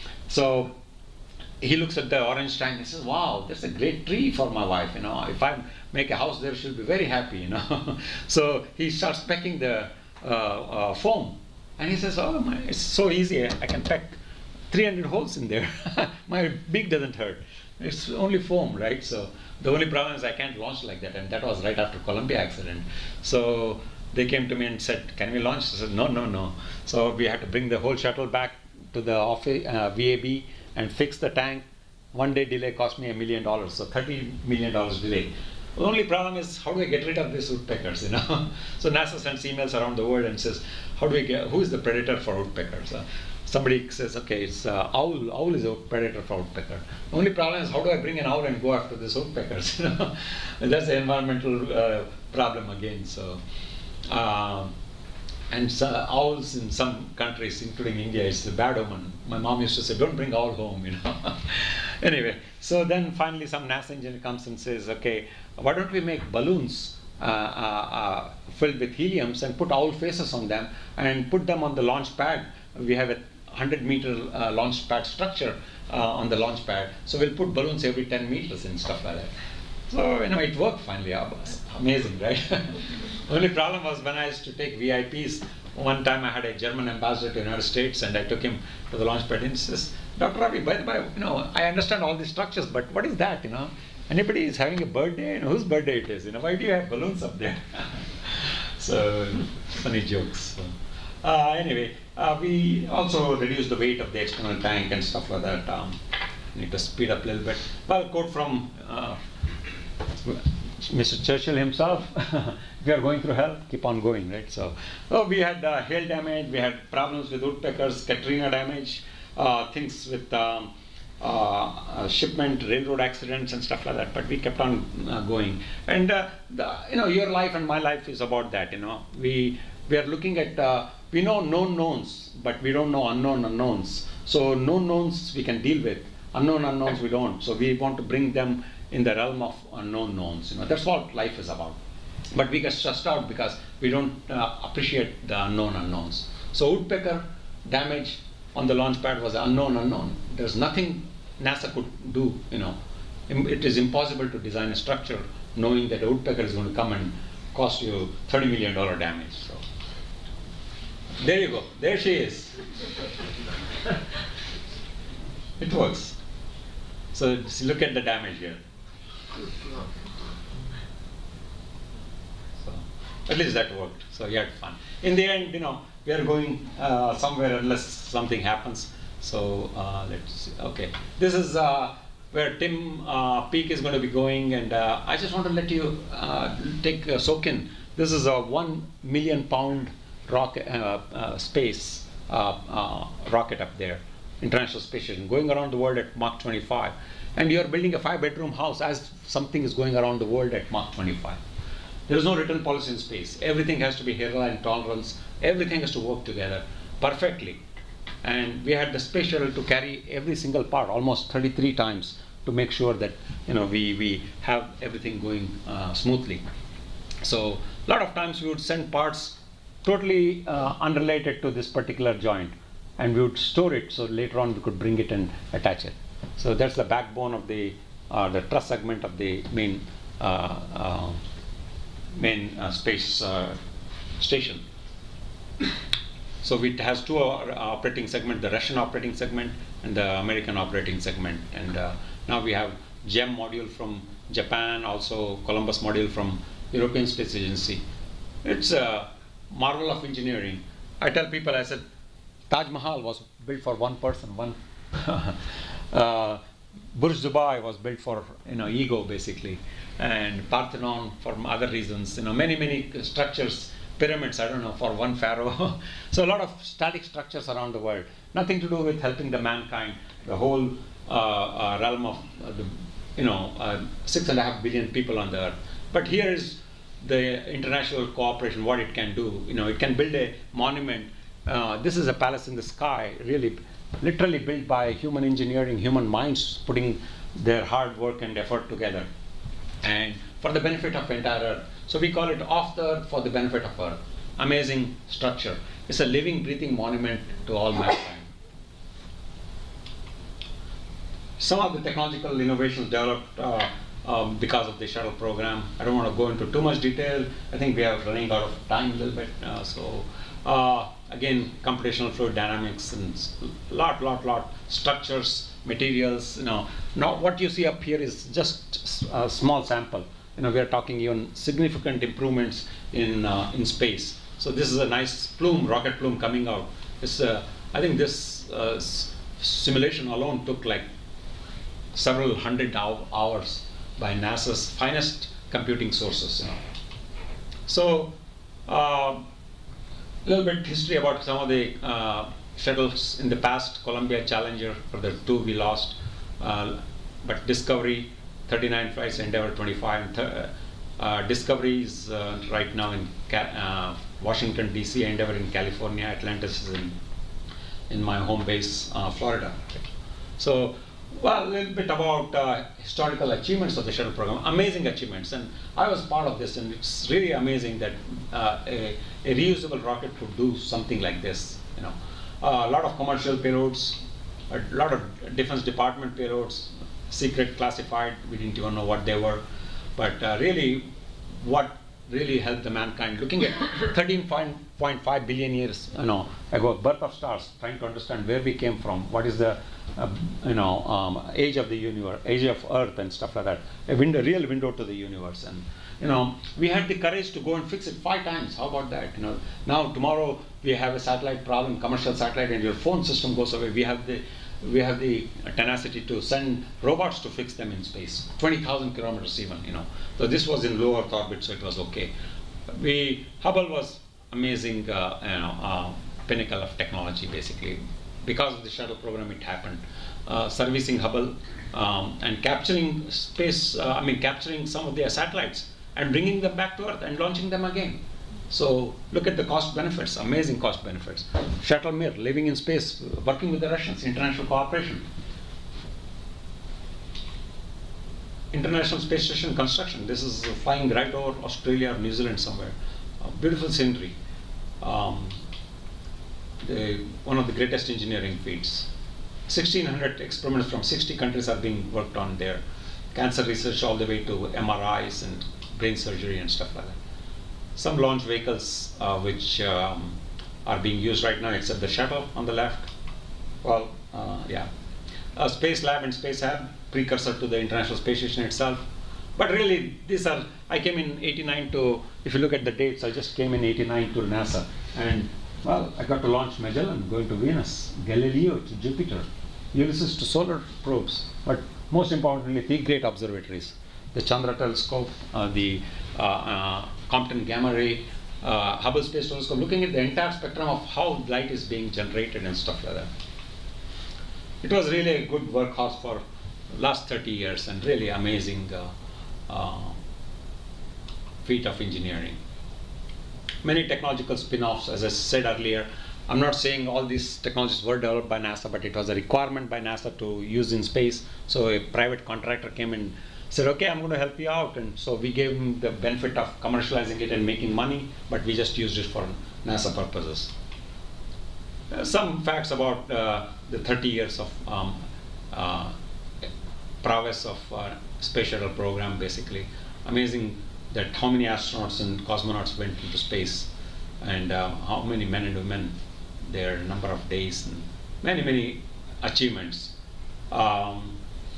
So he looks at the orange tank and says, wow, that's a great tree for my wife, you know. If I make a house there, she'll be very happy, you know. So he starts pecking the uh, uh, foam. And he says, oh, my, it's so easy, I can pack three hundred holes in there. My beak doesn't hurt. It's only foam, right? So the only problem is I can't launch like that. And that was right after Columbia accident. So they came to me and said, can we launch? I said, no, no, no. So we had to bring the whole shuttle back to the office, uh, V A B and fix the tank. One day delay cost me a million dollars, so thirty million dollars delay. The only problem is, how do I get rid of these woodpeckers, you know? So NASA sends emails around the world and says, how do we get, who is the predator for woodpeckers? Uh, somebody says, okay, it's uh, owl, owl is a predator for woodpecker. The only problem is, how do I bring an owl and go after these woodpeckers, you know? And that's the environmental uh, problem again, so. Uh, and so owls in some countries, including India, is a bad omen. My mom used to say, don't bring owl home, you know? Anyway, so then finally some NASA engineer comes and says, okay, why don't we make balloons uh, uh, uh, filled with heliums and put owl faces on them and put them on the launch pad. We have a one hundred meter uh, launch pad structure uh, on the launch pad. So we'll put balloons every ten meters and stuff like that. So, you know, it worked finally. Amazing, right? Only problem was when I used to take V I Ps. One time I had a German ambassador to the United States, and I took him to the launch pad and he says, Doctor Ravi, by the way, you know, I understand all these structures, but what is that, you know? Anybody is having a birthday, you know, whose birthday it is, you know, why do you have balloons up there? So, funny jokes. So, uh, anyway, uh, we also reduced the weight of the external tank and stuff like that. Um, need to speed up a little bit. Well, quote from uh, Mister Churchill himself, if you are going through hell, keep on going, right? So, oh, we had uh, hail damage, we had problems with woodpeckers, Katrina damage, uh, things with um, uh, uh, shipment, railroad accidents and stuff like that, but we kept on uh, going. And uh, the, you know, your life and my life is about that. You know, we we are looking at uh, we know known knowns, but we don't know unknown unknowns. So known knowns we can deal with, unknown unknowns we don't. So we want to bring them in the realm of unknown knowns. You know, that's what life is about. But we get stressed out because we don't uh, appreciate the unknown unknowns. So woodpecker damage on the launch pad was unknown unknown. There's nothing NASA could do. You know, it is impossible to design a structure knowing that a woodpecker is going to come and cost you thirty million dollar damage. So there you go. There she is. It works. So look at the damage here. So at least that worked. So you had fun. In the end, you know, we are going uh, somewhere unless something happens. So uh, let's see. Okay, this is uh, where Tim uh, Peak is going to be going, and uh, I just want to let you uh, take a soak in. This is a one million pound rocket uh, uh, space uh, uh, rocket up there, International Space Station, going around the world at Mach twenty-five, and you are building a five-bedroom house as something is going around the world at Mach twenty-five. There is no written policy in space. Everything has to be hairline tolerance. Everything has to work together perfectly. And we had the space shuttle to carry every single part, almost thirty-three times, to make sure that, you know, we, we have everything going uh, smoothly. So a lot of times we would send parts totally uh, unrelated to this particular joint, and we would store it so later on we could bring it and attach it. So that's the backbone of the uh, the truss segment of the main uh, uh, main uh, space uh, station. So it has two uh, operating segments, the Russian operating segment and the American operating segment. And uh, now we have GEM module from Japan, also Columbus module from European Space Agency. It's a marvel of engineering. I tell people, I said, Taj Mahal was built for one person, one. uh, Burj Dubai was built for, you know, ego basically, and Parthenon for other reasons. You know, many many structures, pyramids, I don't know, for one pharaoh. So a lot of static structures around the world, nothing to do with helping the mankind, the whole uh, uh, realm of uh, the, you know, uh, six and a half billion people on the earth. But here is the international cooperation, what it can do. You know, it can build a monument. Uh, this is a palace in the sky, really, literally built by human engineering, human minds putting their hard work and effort together, and for the benefit of entire Earth. So we call it off the Earth for the benefit of Earth. Amazing structure. It's a living, breathing monument to all mankind. Some of the technological innovations developed uh, um, because of the shuttle program. I don't want to go into too much detail. I think we are running out of time a little bit. Uh, so uh, again, computational fluid dynamics and lot, lot, lot structures, materials. You know, now what you see up here is just a small sample. You know, we are talking even significant improvements in uh, in space. So this is a nice plume, rocket plume coming out. It's, uh, I think this uh, simulation alone took like several hundred hours by NASA's finest computing sources. You know. So a uh, little bit history about some of the uh, shuttles in the past. Columbia, Challenger, for the two we lost, uh, but Discovery, thirty-nine flights, Endeavour twenty-five. Th uh, Discovery is uh, right now in Ca uh, Washington D C, Endeavour in California, Atlantis is in, in my home base, uh, Florida. So, well, a little bit about uh, historical achievements of the shuttle program. Amazing achievements, and I was part of this, and it's really amazing that uh, a, a reusable rocket could do something like this. You know, uh, a lot of commercial payloads, a lot of Defense Department payloads, secret, classified. We didn't even know what they were, but uh, really, what really helped the mankind. Looking at thirteen point five billion years, you know, ago, birth of stars, trying to understand where we came from, what is the, uh, you know, um, age of the universe, age of Earth, and stuff like that. A window, real window to the universe, and you know, we had the courage to go and fix it five times. How about that? You know, now tomorrow we have a satellite problem, commercial satellite, and your phone system goes away. We have the we have the tenacity to send robots to fix them in space, twenty thousand kilometers even, you know. So this was in low Earth orbit, so it was okay. We, Hubble was amazing, uh, you know, uh, pinnacle of technology, basically, because of the shuttle program it happened. Uh, servicing Hubble um, and capturing space, uh, I mean capturing some of their satellites and bringing them back to Earth and launching them again. So look at the cost benefits, amazing cost benefits. Shuttle Mir, living in space, working with the Russians, international cooperation. International Space Station construction. This is flying right over Australia or New Zealand somewhere. Uh, beautiful scenery. Um, the, one of the greatest engineering feats. sixteen hundred experiments from sixty countries are being worked on there. Cancer research all the way to M R Is and brain surgery and stuff like that. Some launch vehicles uh, which um, are being used right now, except the shuttle on the left. Well, uh, yeah. A space lab and space hab, precursor to the International Space Station itself. But really, these are, I came in eighty-nine to, if you look at the dates, I just came in eighty-nine to NASA. And, well, I got to launch Magellan, going to Venus, Galileo to Jupiter, Ulysses to solar probes. But most importantly, three great observatories. The Chandra Telescope, uh, the uh, uh, Compton Gamma Ray, uh, Hubble Space Telescope, looking at the entire spectrum of how light is being generated and stuff like that. It was really a good workhorse for last thirty years and really amazing uh, uh, feat of engineering. Many technological spin-offs, as I said earlier. I'm not saying all these technologies were developed by NASA, but it was a requirement by NASA to use in space. So a private contractor came and said, okay, I'm going to help you out. And so we gave him the benefit of commercializing it and making money, but we just used it for NASA purposes. Uh, some facts about uh, the thirty years of um, uh, prowess of uh, space shuttle program, basically. Amazing that how many astronauts and cosmonauts went into space and uh, how many men and women, their number of days, and many, many achievements. Um,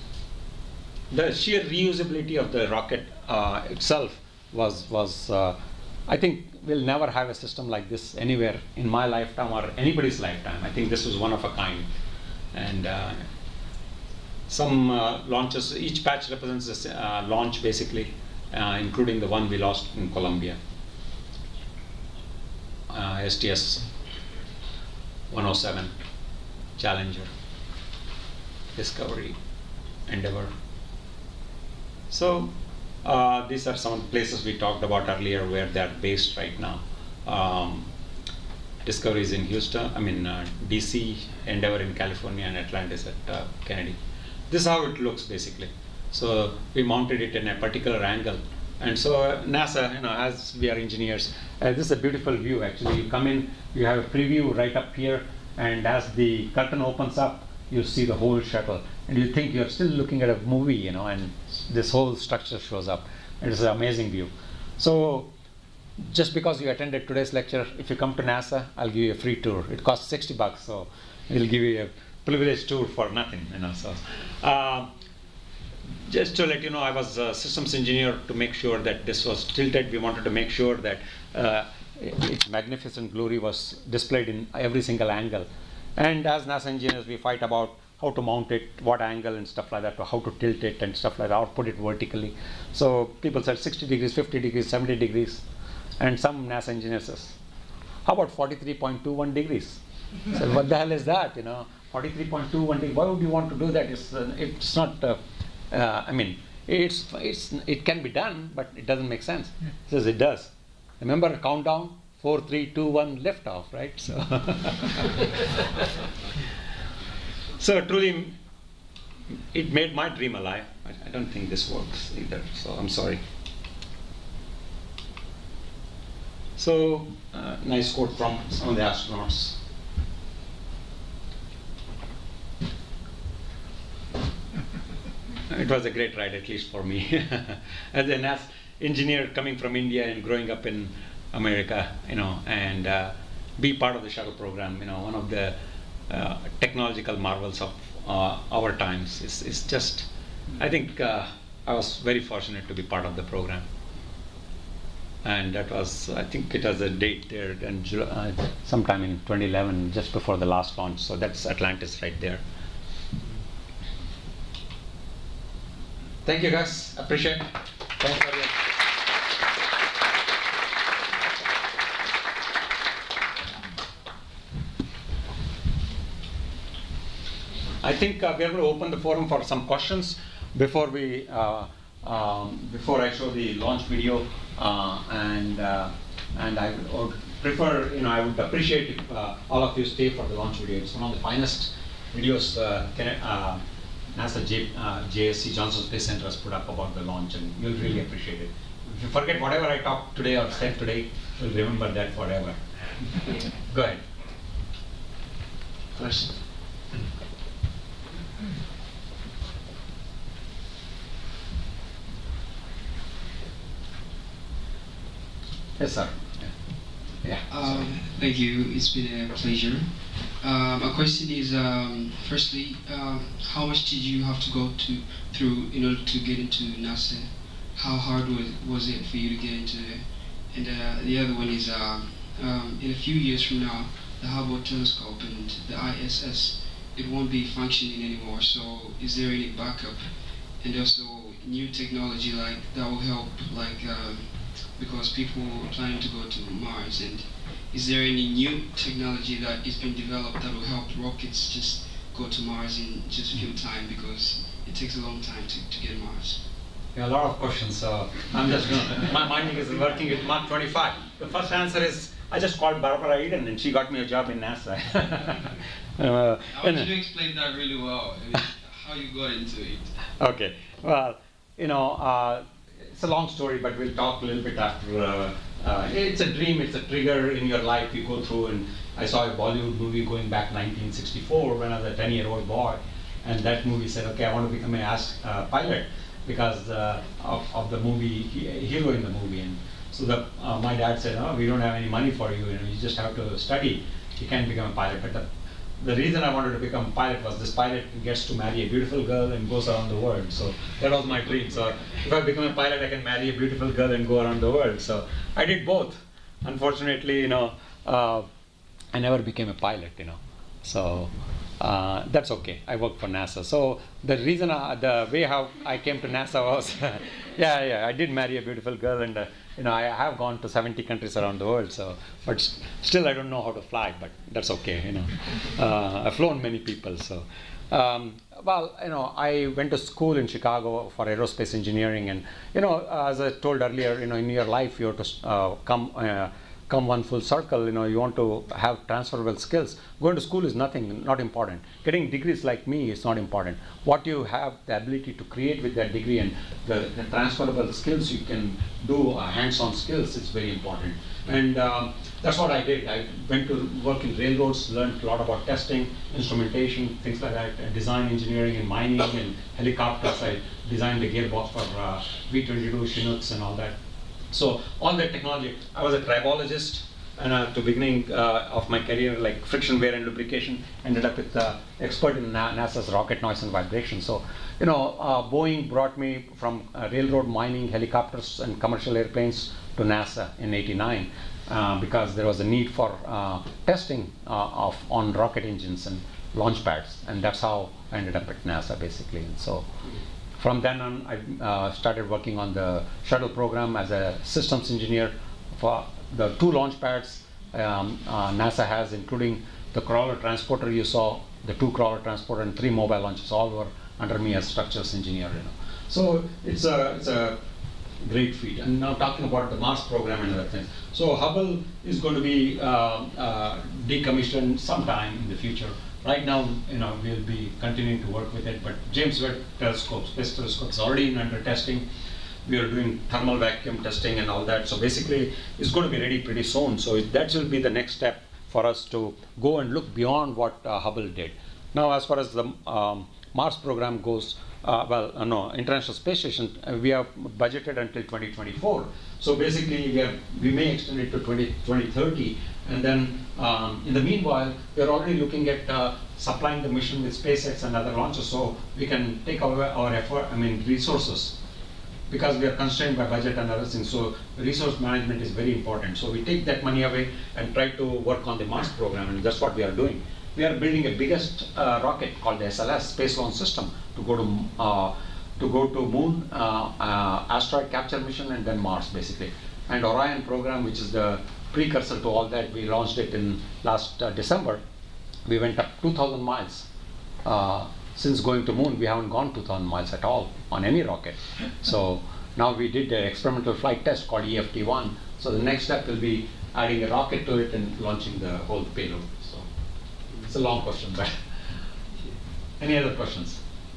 the sheer reusability of the rocket uh, itself was, was uh, I think we'll never have a system like this anywhere in my lifetime or anybody's lifetime. I think this was one of a kind. And uh, some uh, launches, each patch represents a uh, launch basically, uh, including the one we lost in Colombia. Uh, S T S one oh seven, Challenger, Discovery, Endeavour. So uh, these are some places we talked about earlier where they are based right now. Um, Discovery is in Houston, I mean uh, D C, Endeavour in California, and Atlantis at uh, Kennedy. This is how it looks basically. So we mounted it in a particular angle. And so uh, NASA, you know, as we are engineers, uh, this is a beautiful view actually. You come in, you have a preview right up here, and as the curtain opens up, you see the whole shuttle. And you think you're still looking at a movie, you know, and this whole structure shows up. It's an amazing view. So just because you attended today's lecture, if you come to NASA, I'll give you a free tour. It costs sixty bucks, so we'll give you a privileged tour for nothing, you know. So. Uh, Just to let you know, I was a systems engineer to make sure that this was tilted. We wanted to make sure that uh, its magnificent glory was displayed in every single angle. And as NASA engineers, we fight about how to mount it, what angle and stuff like that, or how to tilt it and stuff like that, or put it vertically. So people said sixty degrees, fifty degrees, seventy degrees. And some NASA engineers says, how about forty-three point two one degrees? So what the hell is that, you know? forty-three point two one degrees, why would you want to do that? It's, uh, it's not... Uh, Uh, I mean, it's, it's, it can be done, but it doesn't make sense. It says it does. Remember, countdown, four, three, two, one, lift off, right? So, so truly, it made my dream alive. I, I don't think this works either, so I'm sorry. So, uh, nice quote from some of the astronauts. It was a great ride, at least for me. As an as engineer coming from India and growing up in America, you know, and uh, be part of the shuttle program, you know, one of the uh, technological marvels of uh, our times. Is is just, I think uh, I was very fortunate to be part of the program. And that was, I think it was a date there, and uh, sometime in twenty eleven, just before the last launch. So that's Atlantis right there. Thank you guys, appreciate it. Thanks for your I think uh, we are going to open the forum for some questions before we, uh, um, before I show the launch video, uh, and uh, and I would prefer, you know, I would appreciate if uh, all of you stay for the launch video. It's one of the finest videos uh, can, uh, NASA J, uh, J S C Johnson Space Center has put up about the launch, and you'll really appreciate it. If you forget whatever I talked today or said today, you'll remember that forever. Go ahead. Question. Yes, sir. Yeah. Um, thank you. It's been a pleasure. Uh, my question is, um, firstly, um, how much did you have to go to through in order to get into NASA? How hard was, was it for you to get into it? And uh, the other one is, um, um, in a few years from now, the Hubble telescope and the I S S, it won't be functioning anymore. So, is there any backup? And also, new technology like that will help, like. Um, because people are planning to go to Mars, and is there any new technology that is being developed that will help rockets just go to Mars in just a few time, because it takes a long time to, to get Mars? Yeah, a lot of questions, so I'm just gonna, my mind is working with Mark twenty-five. The first answer is, I just called Barbara Eden and she got me a job in NASA. uh, I want you to explain that really well, I mean, how you got into it. Okay, well, you know, uh, it's a long story, but we'll talk a little bit after. Uh, uh, it's a dream, it's a trigger in your life you go through, and I saw a Bollywood movie going back nineteen sixty-four when I was a ten-year-old boy, and that movie said, okay, I want to become a uh, pilot because uh, of, of the movie, he, hero in the movie. And so the, uh, my dad said, oh, we don't have any money for you, you know, you just have to study, you can't become a pilot. But the, the reason I wanted to become a pilot was this pilot gets to marry a beautiful girl and goes around the world. So that was my dream. So if I become a pilot, I can marry a beautiful girl and go around the world. So I did both. Unfortunately, you know, uh, I never became a pilot, you know. So uh, that's okay. I worked for NASA. So the reason, I, the way how I came to NASA was, yeah, yeah, I did marry a beautiful girl, and uh, you know, I have gone to seventy countries around the world. So, but st still, I don't know how to fly. But that's okay, you know. Uh, I've flown many people. So, um, well, you know, I went to school in Chicago for aerospace engineering, and you know, as I told earlier, you know, in your life, you have to uh, come. Uh, come one full circle, you know, you want to have transferable skills. Going to school is nothing, not important. Getting degrees like me is not important. What you have the ability to create with that degree and the, the transferable skills you can do, uh, hands-on skills, is very important. And um, that's what I did. I went to work in railroads, learned a lot about testing, instrumentation, things like that, and design engineering and mining and helicopters. I designed the gearbox for uh, V twenty-two Chinooks and all that. So all that technology, I was a tribologist, and at the beginning uh, of my career, like friction, wear, and lubrication, ended up with uh, expert in Na NASA's rocket noise and vibration. So, you know, uh, Boeing brought me from uh, railroad, mining, helicopters, and commercial airplanes to NASA in eighty-nine uh, because there was a need for uh, testing uh, of on rocket engines and launch pads, and that's how I ended up at NASA basically. And so. From then on, I uh, started working on the Shuttle program as a systems engineer for the two launch pads um, uh, NASA has, including the crawler transporter you saw, the two crawler transporter, and three mobile launches. All were under me as structures engineer. You know, so it's a it's a great feat. And now talking about the Mars program and other things. So Hubble is going to be uh, uh, decommissioned sometime in the future. Right now, you know, we'll be continuing to work with it, but James Webb Telescope, Space Telescope, is already in under testing. We are doing thermal vacuum testing and all that. So basically, it's going to be ready pretty soon. So it, that will be the next step for us to go and look beyond what uh, Hubble did. Now, as far as the um, Mars program goes, uh, well, uh, no, International Space Station, uh, we have budgeted until twenty twenty-four. So basically, we, have, we may extend it to twenty thirty. And then, um, in the meanwhile, we are already looking at uh, supplying the mission with SpaceX and other launches, so we can take our, our effort, I mean, resources, because we are constrained by budget and other things. So resource management is very important. So we take that money away and try to work on the Mars program, and that's what we are doing. We are building a biggest uh, rocket called the S L S, Space Launch System, to go to uh, to go to Moon, uh, uh, asteroid capture mission, and then Mars, basically. And Orion program, which is the precursor to all that, we launched it in last uh, December. We went up two thousand miles uh, since going to moon, we haven't gone two thousand miles at all on any rocket. So now we did an experimental flight test called E F T one. So the next step will be adding a rocket to it and launching the whole payload. So it's a long question, but any other questions?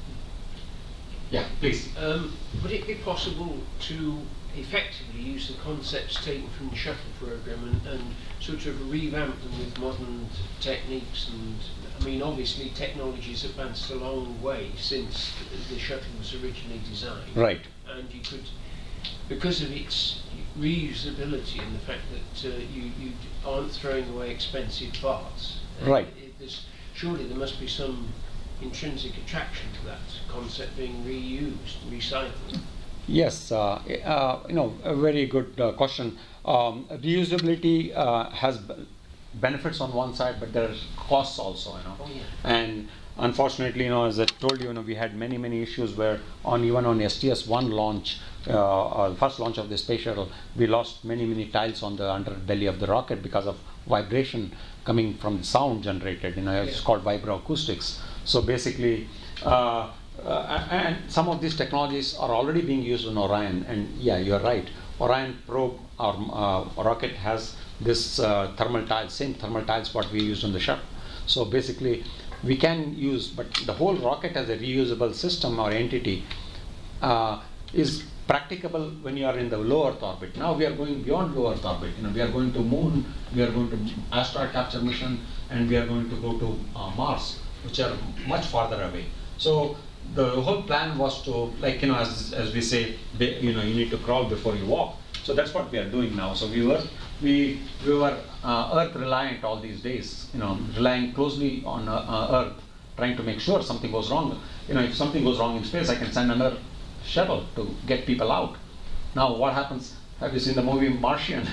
Yeah, please. Um, would it be possible to effectively use the concepts taken from the Shuttle program and, and sort of revamp them with modern techniques? And I mean, obviously, technology has advanced a long way since the, the Shuttle was originally designed. Right. And you could, because of its reusability and the fact that uh, you, you aren't throwing away expensive parts. Uh, right. It, there's, surely there must be some intrinsic attraction to that concept being reused, recycled. Yes, uh, uh, you know, a very good uh, question. Um, reusability uh, has b benefits on one side, but there are costs also, you know. Oh, yeah. And unfortunately, you know, as I told you, you know, we had many, many issues where on even on S T S one launch, uh, uh, the first launch of the space shuttle, we lost many, many tiles on the underbelly of the rocket because of vibration coming from the sound generated. You know, it's Yeah. called vibroacoustics. So basically, uh, uh, and some of these technologies are already being used in Orion. And yeah, you're right. Orion probe, our uh, rocket has this uh, thermal tiles, same thermal tiles what we used on the shuttle. So basically, we can use, but the whole rocket as a reusable system or entity uh, is practicable when you are in the low Earth orbit. Now we are going beyond low Earth orbit. You know, we are going to moon, we are going to asteroid capture mission, and we are going to go to uh, Mars, which are much farther away. So the whole plan was to, like, you know, as, as we say, you know, you need to crawl before you walk. So that's what we are doing now. So we were, we, we were uh, Earth reliant all these days, you know, relying closely on uh, uh, Earth, trying to make sure something goes wrong. You know, if something goes wrong in space, I can send another shuttle to get people out. Now what happens? Have you seen the movie Martian?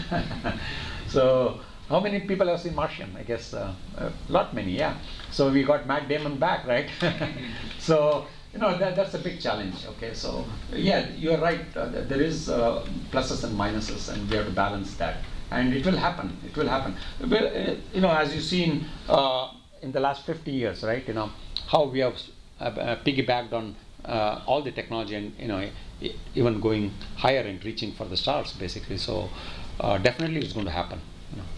So how many people have seen Martian? I guess uh, a lot many, yeah. So we got Matt Damon back, right? So, you know, that, that's a big challenge, okay? So, yeah, you're right. Uh, there is uh, pluses and minuses, and we have to balance that. And it will happen. It will happen. Well, uh, you know, as you've seen uh, in the last fifty years, right, you know, how we have uh, uh, piggybacked on uh, all the technology and, you know, e even going higher and reaching for the stars, basically. So, uh, definitely it's going to happen. You know.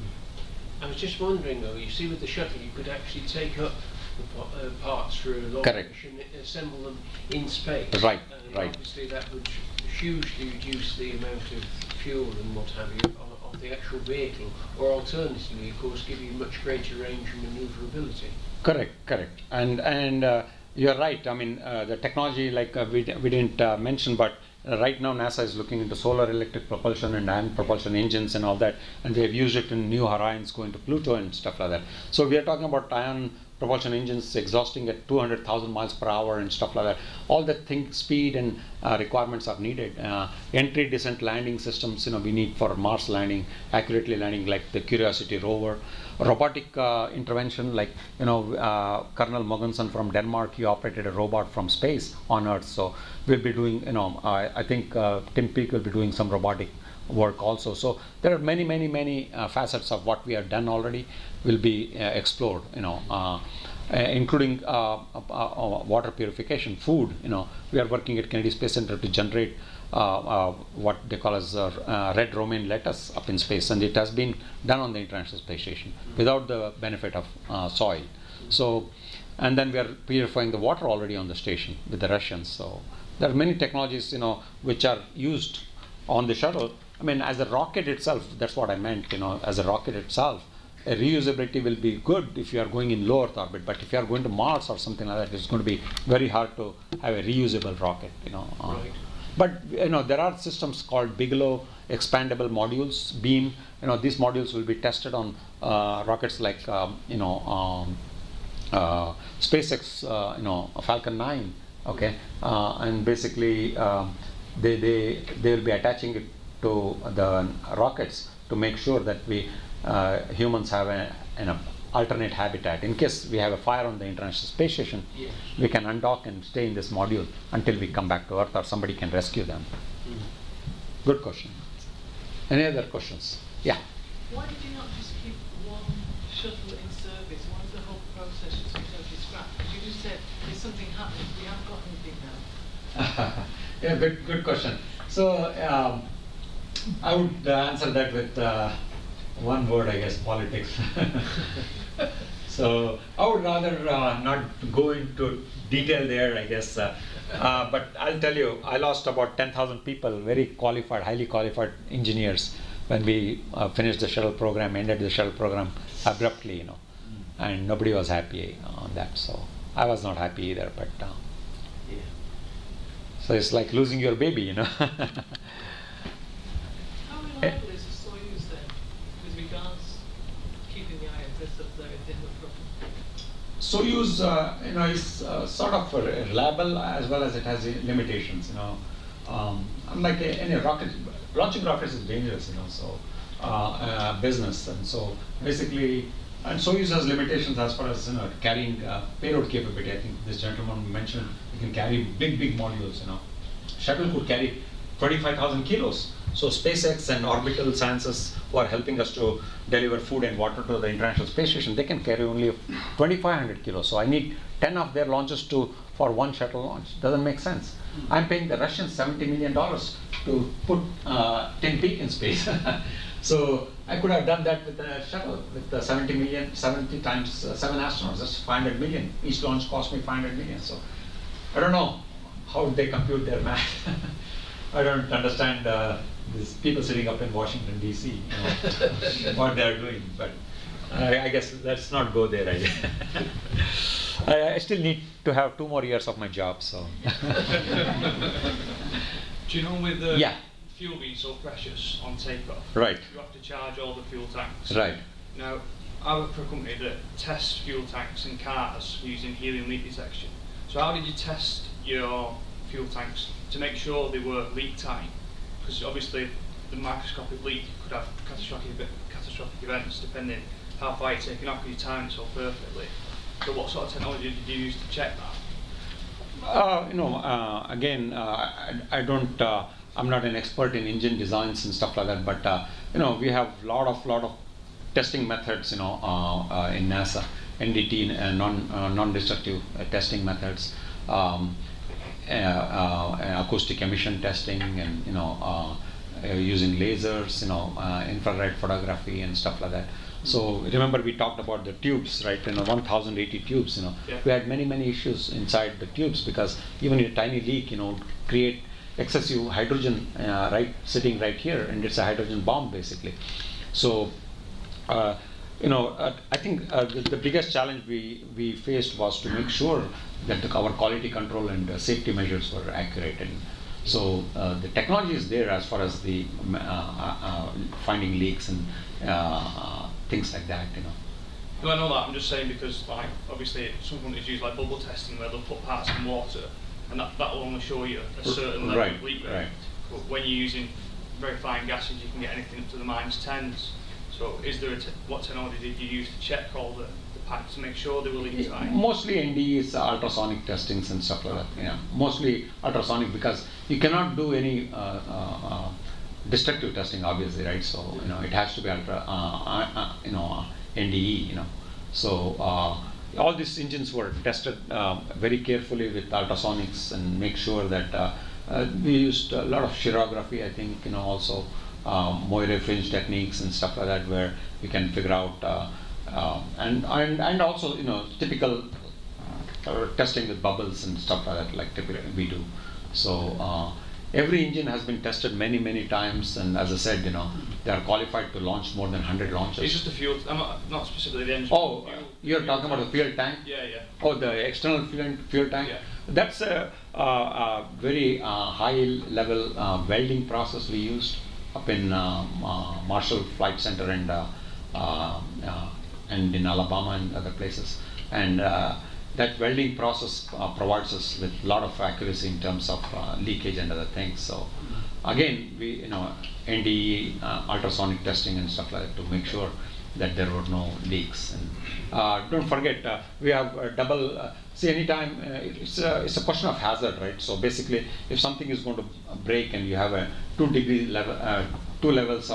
I was just wondering, though, you see with the shuttle, you could actually take up the uh, parts for a long Correct. mission, assemble them in space. Right, and right. Obviously that would hugely reduce the amount of fuel and what have you of, of the actual vehicle, or alternatively, of course, give you much greater range and manoeuvrability. Correct, correct. And, and uh, you're right. I mean, uh, the technology, like uh, we, we didn't uh, mention, but Uh, right now NASA is looking into solar electric propulsion and ion propulsion engines and all that, and they have used it in New Horizons going to Pluto and stuff like that. So we are talking about ion propulsion engines exhausting at two hundred thousand miles per hour and stuff like that. All the thing speed and uh, requirements are needed. Uh, entry, descent, landing systems, you know, we need for Mars landing, accurately landing, like the Curiosity rover. Robotic uh, intervention, like, you know, uh, Colonel Mogensen from Denmark, he operated a robot from space on Earth. So we'll be doing, you know, I, I think uh, Tim Peake will be doing some robotic work also. So there are many, many, many uh, facets of what we have done already will be uh, explored, you know, uh, uh, including uh, uh, uh, water purification, food. You know, we are working at Kennedy Space Center to generate uh, uh, what they call as uh, uh, red romaine lettuce up in space, and it has been done on the International Space Station without the benefit of uh, soil. So, and then we are purifying the water already on the station with the Russians. So there are many technologies, you know, which are used on the shuttle. I mean, as a rocket itself, that's what I meant, you know, as a rocket itself, a reusability will be good if you are going in low Earth orbit, but if you are going to Mars or something like that, it's going to be very hard to have a reusable rocket, you know. Uh, right. But, you know, there are systems called Bigelow expandable modules, beam. You know, these modules will be tested on uh, rockets like, um, you know, um, uh, SpaceX, uh, you know, Falcon nine, okay, uh, and basically um, they they they will be attaching it to the rockets to make sure that we uh, humans have a, an alternate habitat. In case we have a fire on the International Space Station, Yes. we can undock and stay in this module until we come back to Earth, or somebody can rescue them. Mm. Good question. Any other questions? Yeah. Why did you not just keep one shuttle in service? Why was the whole process just totally scrapped? Did you Yeah, good, good question. So um, I would uh, answer that with uh, one word, I guess, politics. So I would rather uh, not go into detail there, I guess. Uh, uh, but I'll tell you, I lost about ten thousand people, very qualified, highly qualified engineers, when we uh, finished the shuttle program, ended the shuttle program abruptly, you know, and nobody was happy on that. So I was not happy either. But uh, Yeah. so it's like losing your baby, you know. How reliable is the Soyuz then, with regards keeping the I S S up there if they have a problem? Soyuz, uh, you know, is uh, sort of reliable as well as it has limitations, you know. Um, unlike a, any rocket, launching rockets is dangerous, you know, so uh, uh, business, and so basically, and Soyuz has limitations as far as, you know, carrying uh, payload capability. I think this gentleman mentioned you can carry big, big modules, you know. Shuttle could carry twenty-five thousand kilos. So SpaceX and Orbital Sciences, who are helping us to deliver food and water to the International Space Station, they can carry only twenty-five hundred kilos. So I need ten of their launches to for one shuttle launch. Doesn't make sense. I'm paying the Russians seventy million dollars to put uh, Tin Peak in space. So I could have done that with the shuttle, with the seventy million, seventy times uh, seven astronauts. That's five hundred million. Each launch cost me five hundred million. So I don't know how they compute their math. I don't understand uh, these people sitting up in Washington D C, you know, what they are doing. But I, I guess let's not go there. I, I, I still need to have two more years of my job. So. Do you know with the Yeah. fuel being so precious on takeoff, Right. you have to charge all the fuel tanks. Right. Now, I work for a company that tests fuel tanks in cars using helium leak detection. So how did you test your fuel tanks to make sure they were leak tight? Because obviously the microscopic leak could have catastrophic, catastrophic events depending how far you're taking off because you timed it so perfectly. So what sort of technology did you use to check that? Uh, you know, uh, again, uh, I, I don't. Uh, I'm not an expert in engine designs and stuff like that. But uh, you know, we have lot of lot of testing methods. You know, uh, uh, in NASA, N D T, uh, non uh, non-destructive uh, testing methods, um, uh, uh, acoustic emission testing, and you know, uh, uh, using lasers. You know, uh, infrared photography and stuff like that. So remember we talked about the tubes, right? You know, one thousand eighty tubes. You know, Yeah. we had many many issues inside the tubes because even a tiny leak, you know, create excessive hydrogen uh, right sitting right here, and it's a hydrogen bomb basically. So, uh, you know, uh, I think uh, the, the biggest challenge we we faced was to make sure that the, our quality control and uh, safety measures were accurate. And so uh, the technology is there as far as the uh, uh, finding leaks and uh, things like that, you know. Well, I know that. I'm just saying because, like, obviously, some companies use like bubble testing where they'll put parts in water, and that that will only show you a certain level Right, of leak rate. right. But when you're using very fine gases, you can get anything up to the minus tens. So, is there a te what technology did you use to check all the, the pipes to make sure they were leak tight? Mostly N D is ultrasonic testings and stuff like that. Yeah, mostly ultrasonic because you cannot do any uh, uh, uh, destructive testing, obviously, right? So you know it has to be ultra, uh, uh, you know, uh, N D E, you know. So uh, all these engines were tested uh, very carefully with ultrasonics and make sure that uh, uh, we used a lot of chirography. I think you know also um, Moire fringe techniques and stuff like that where we can figure out uh, uh, and and and also you know typical uh, testing with bubbles and stuff like that, like typically we do. So. Uh, Every engine has been tested many, many times, and as I said, you know, they are qualified to launch more than one hundred launches. It's just the fuel. I'm not, not specifically the engine. Oh, fuel, you're fuel talking about the fuel tank? Yeah, yeah. Oh, the external fuel, fuel tank? Yeah. That's a, a, a very uh, high-level uh, welding process we used up in uh, uh, Marshall Flight Center and uh, uh, uh, and in Alabama and other places. And uh, that welding process uh, provides us with a lot of accuracy in terms of uh, leakage and other things. So again, we you know N D E, uh, ultrasonic testing and stuff like that to make sure that there were no leaks. And uh, don't forget, uh, we have a double. Uh, see, anytime uh, it's a it's a question of hazard, right? So basically, if something is going to break and you have a two degree level, uh, two levels of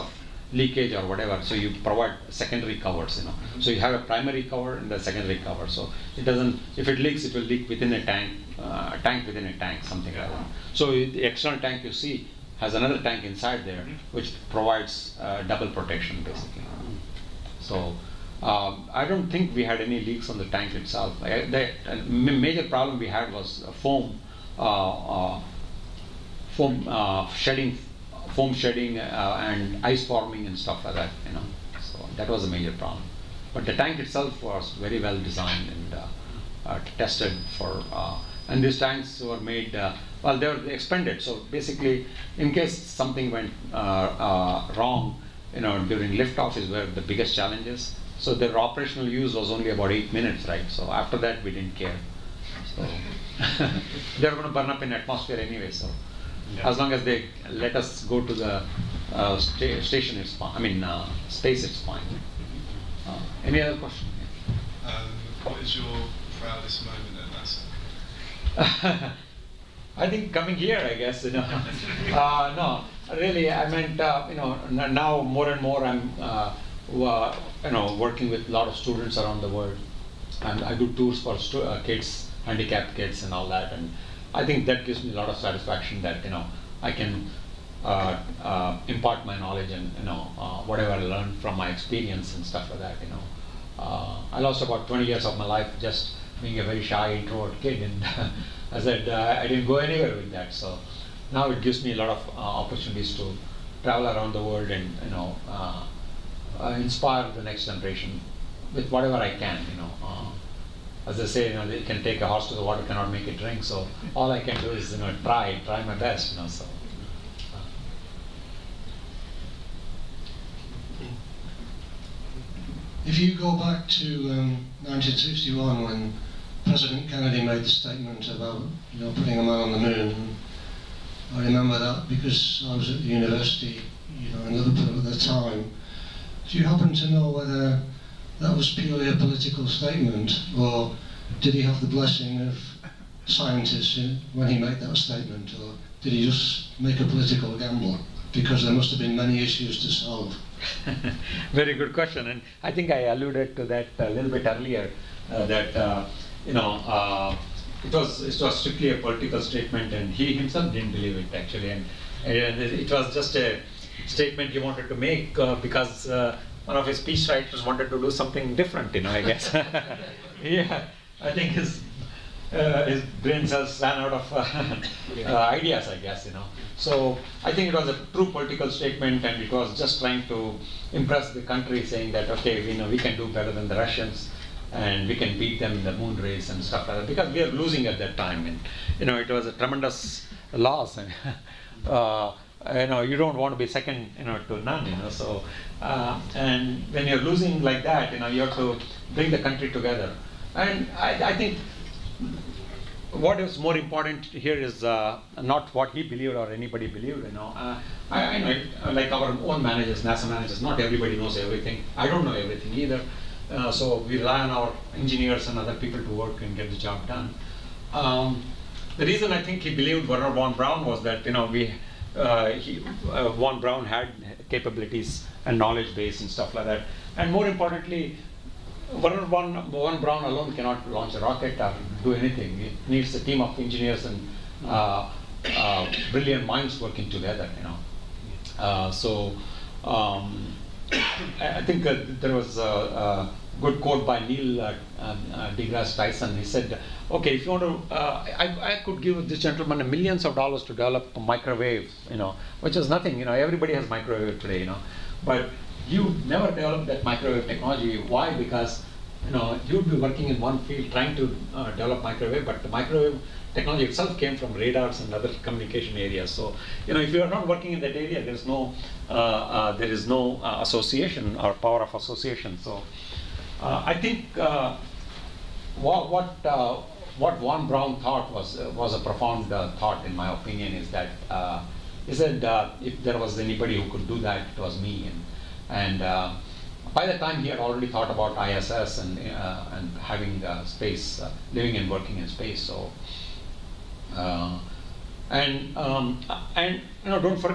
leakage or whatever, so you provide secondary covers, you know. Mm-hmm. So you have a primary cover and a secondary cover. So it doesn't, if it leaks, it will leak within a tank, uh, a tank within a tank, something like that. So the external tank you see has another tank inside there, which provides uh, double protection basically. So um, I don't think we had any leaks on the tank itself. I, the uh, major problem we had was uh, foam, uh, uh, foam uh, shedding, foam shedding uh, and ice forming and stuff like that. You know, so that was a major problem. But the tank itself was very well designed and uh, uh, tested for. Uh, and these tanks were made. Uh, well, they were expended. So basically, in case something went uh, uh, wrong, you know, during liftoff is where the biggest challenge is. So their operational use was only about eight minutes, right? So after that, we didn't care. So they're going to burn up in atmosphere anyway. So yeah. As long as they let us go to the uh, sta station, it's fine. I mean, uh, space, it's fine. Uh, any other question? Um, what is your proudest moment at NASA? I think coming here, I guess, you know. uh, no, really, I meant, uh, you know, n now more and more I'm, uh, uh, you know, working with a lot of students around the world, and I do tours for stu uh, kids, handicapped kids, and all that, and I think that gives me a lot of satisfaction that you know I can uh, uh, impart my knowledge and you know uh, whatever I learned from my experience and stuff like that. You know, uh, I lost about twenty years of my life just being a very shy introvert kid, and I said uh, I didn't go anywhere with that. So now it gives me a lot of uh, opportunities to travel around the world and you know uh, uh, inspire the next generation with whatever I can. You know, uh, as they say, you know, they can take a horse to the water, cannot make it drink. So all I can do is you know try, try my best. You know, so. If you go back to um, nineteen sixty-one, when President Kennedy made the statement about you know putting a man on the moon, I remember that because I was at the university, you know, in Liverpool at the time. Do you happen to know whether that was purely a political statement, or did he have the blessing of scientists in, when he made that statement, or did he just make a political gamble? Because there must have been many issues to solve. Very good question, and I think I alluded to that a little bit earlier. Uh, that uh, you know, uh, it was it was strictly a political statement, and he himself didn't believe it actually, and, and it was just a statement he wanted to make uh, because uh, one of his speechwriters wanted to do something different. You know, I guess. Yeah, I think his uh, his brain cells ran out of uh, uh, ideas, I guess. You know. So I think it was a true political statement, and it was just trying to impress the country, saying that okay, you know, we can do better than the Russians, and we can beat them in the moon race and stuff like that, because we are losing at that time, and you know, it was a tremendous loss, and uh, you know, you don't want to be second, you know, to none, you know. So uh, and when you're losing like that, you know, you have to bring the country together, and I, I think. What is more important here is uh, not what he believed or anybody believed. You know, uh, I, I know it, uh, like our own managers, NASA managers. Not everybody knows everything. I don't know everything either. Uh, so we rely on our engineers and other people to work and get the job done. Um, the reason I think he believed Werner von Braun was that you know we, uh, he, uh, von Braun had capabilities and knowledge base and stuff like that. And more importantly, Werner von, von Braun alone cannot launch a rocket or do anything. It needs a team of engineers and uh, uh, brilliant minds working together. You know, uh, so um, I think uh, there was a, a good quote by Neil uh, uh, deGrasse Tyson. He said, "Okay, if you want to, uh, I, I could give this gentleman millions of dollars to develop a microwave. You know, which is nothing. You know, everybody has microwave today. You know, but you never developed that microwave technology. Why? Because you know you'd be working in one field trying to uh, develop microwave, but the microwave technology itself came from radars and other communication areas. So you know if you are not working in that area, there is no uh, uh, there is no uh, association or power of association. So uh, I think uh, what what uh, what von Braun thought was uh, was a profound uh, thought, in my opinion, is that uh, he said uh, if there was anybody who could do that, it was me. And, And uh, by the time he had already thought about I S S and uh, and having uh, space, uh, living and working in space. So, uh, and um, and you know, don't forget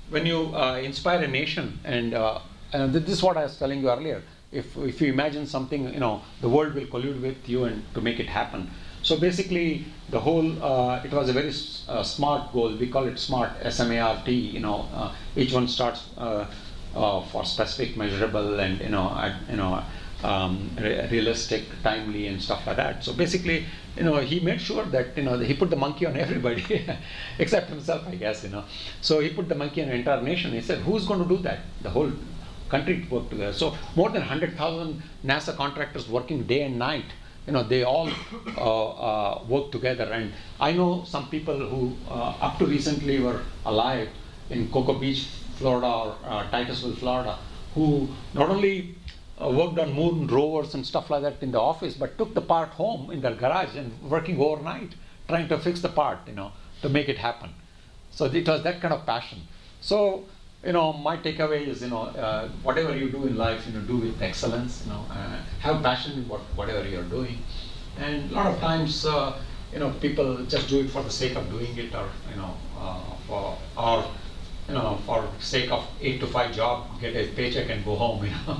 when you uh, inspire a nation, and, uh, and this is what I was telling you earlier, if, if you imagine something, you know, the world will collude with you and to make it happen. So basically, the whole, uh, it was a very uh, smart goal. We call it SMART, S M A R T, you know, uh, each one starts uh, uh, for specific, measurable, and, you know, uh, you know, um, re realistic, timely, and stuff like that. So basically, you know, he made sure that, you know, he put the monkey on everybody, except himself, I guess, you know. So he put the monkey on the entire nation. He said, who's going to do that? The whole country worked together. So more than one hundred thousand NASA contractors working day and night. You know, they all uh, uh, work together. And I know some people who, uh, up to recently, were alive in Cocoa Beach, Florida, or uh, Titusville, Florida, who not only uh, worked on moon rovers and stuff like that in the office, but took the part home in their garage and working overnight, trying to fix the part, you know, to make it happen. So it was that kind of passion. So, you know, my takeaway is, you know, uh, whatever you do in life, you know, do with excellence. You know, uh, have passion in what, whatever you're doing. And a lot of times, uh, you know, people just do it for the sake of doing it, or you know, uh, for or you know, for sake of eight to five job, get a paycheck and go home. You know,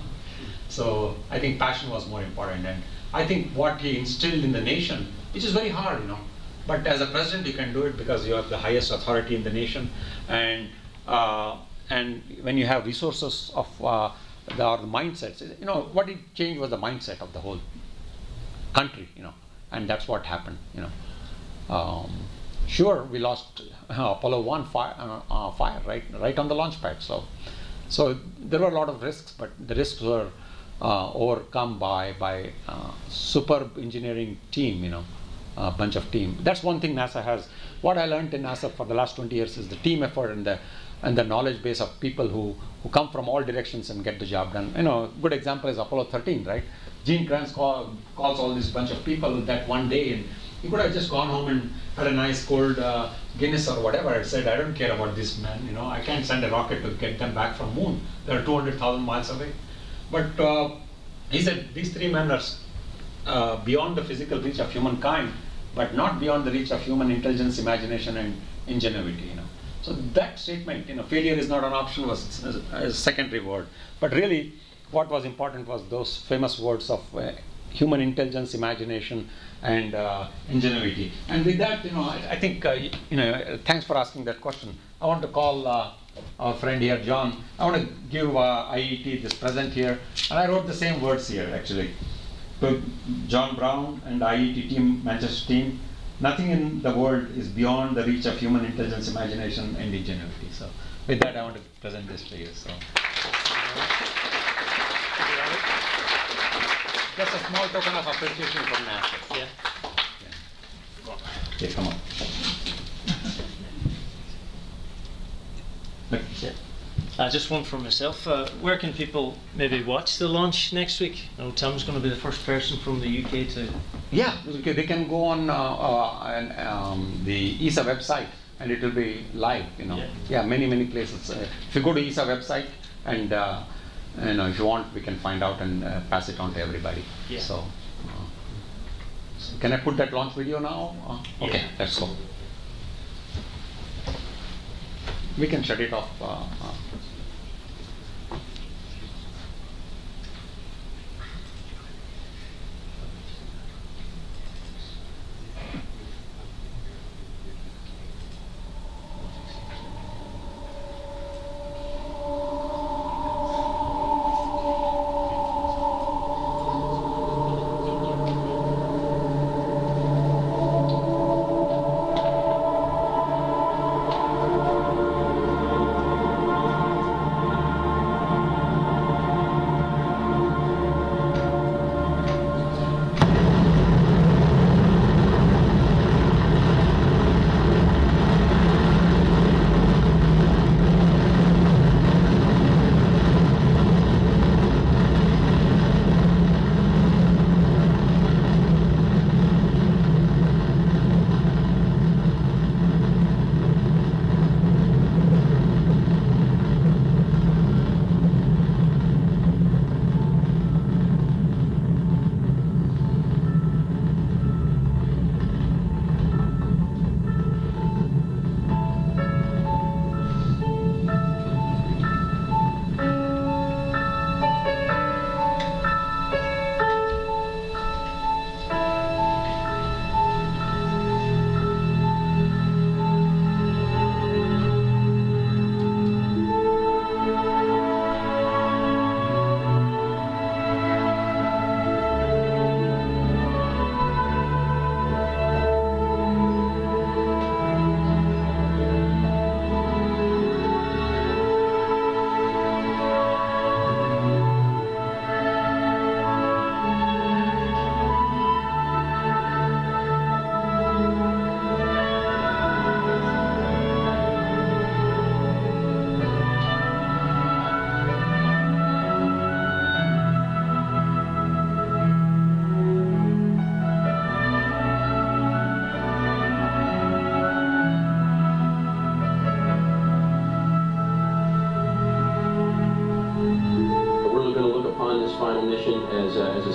so I think passion was more important. And I think what he instilled in the nation, which is very hard, you know, but as a president, you can do it because you have the highest authority in the nation, and. Uh, And when you have resources of uh, the, or the mindsets, you know, what it changed was the mindset of the whole country, you know, and that's what happened, you know. Um, sure, we lost uh, Apollo one fire, uh, uh, fire right, right on the launch pad. So, so there were a lot of risks, but the risks were uh, overcome by by uh, superb engineering team, you know, a bunch of team. That's one thing NASA has. What I learned in NASA for the last twenty years is the team effort and the and the knowledge base of people who, who come from all directions and get the job done. You know, good example is Apollo thirteen, right? Gene Kranz call, calls all this bunch of people that one day, and he could have just gone home and had a nice cold uh, Guinness or whatever and said, I don't care about this man, you know, I can't send a rocket to get them back from moon. They're two hundred thousand miles away. But uh, he said, these three men are uh, beyond the physical reach of humankind, but not beyond the reach of human intelligence, imagination, and ingenuity, you know. So that statement, you know, failure is not an option, was a secondary word. But really, what was important was those famous words of uh, human intelligence, imagination, and uh, ingenuity. And with that, you know, I, I think, uh, you know, thanks for asking that question. I want to call uh, our friend here, John. I want to give uh, I E T this present here. And I wrote the same words here, actually. To John Brown and I E T team, Manchester team. Nothing in the world is beyond the reach of human intelligence, imagination, and ingenuity. So, with that, I want to present this to you. So, just a small token of appreciation from NASA. Yeah. Yeah. Okay, come on. Look. Yeah. Uh, just one for myself. Uh, where can people maybe watch the launch next week? I know Tim's going to be the first person from the U K to. Yeah, okay, they can go on uh, uh, and, um, the E S A website, and it will be live. You know, yeah, yeah many many places. Uh, if you go to E S A website, and uh, you know, if you want, we can find out and uh, pass it on to everybody. Yeah. So, uh, so can I put that launch video now? Uh, okay, yeah. Let's go. We can shut it off. Uh, uh,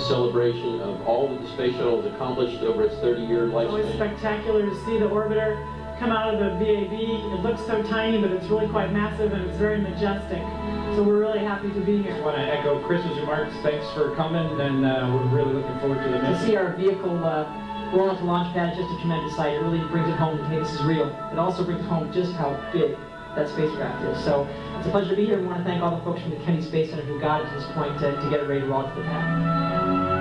celebration of all that the Space Shuttle has accomplished over its thirty-year It's always lifespan. spectacular to see the orbiter come out of the V A B. It looks so tiny, but it's really quite massive and it's very majestic. So we're really happy to be here. I want to echo Chris's remarks. Thanks for coming, and uh, we're really looking forward to the To mission. see our vehicle uh, roll out the launch pad is just a tremendous sight. It really brings it home, hey, this is real. It also brings home just how big that spacecraft is. So it's a pleasure to be here. We want to thank all the folks from the Kennedy Space Center who got it to this point to, to get it ready to roll out to the pad.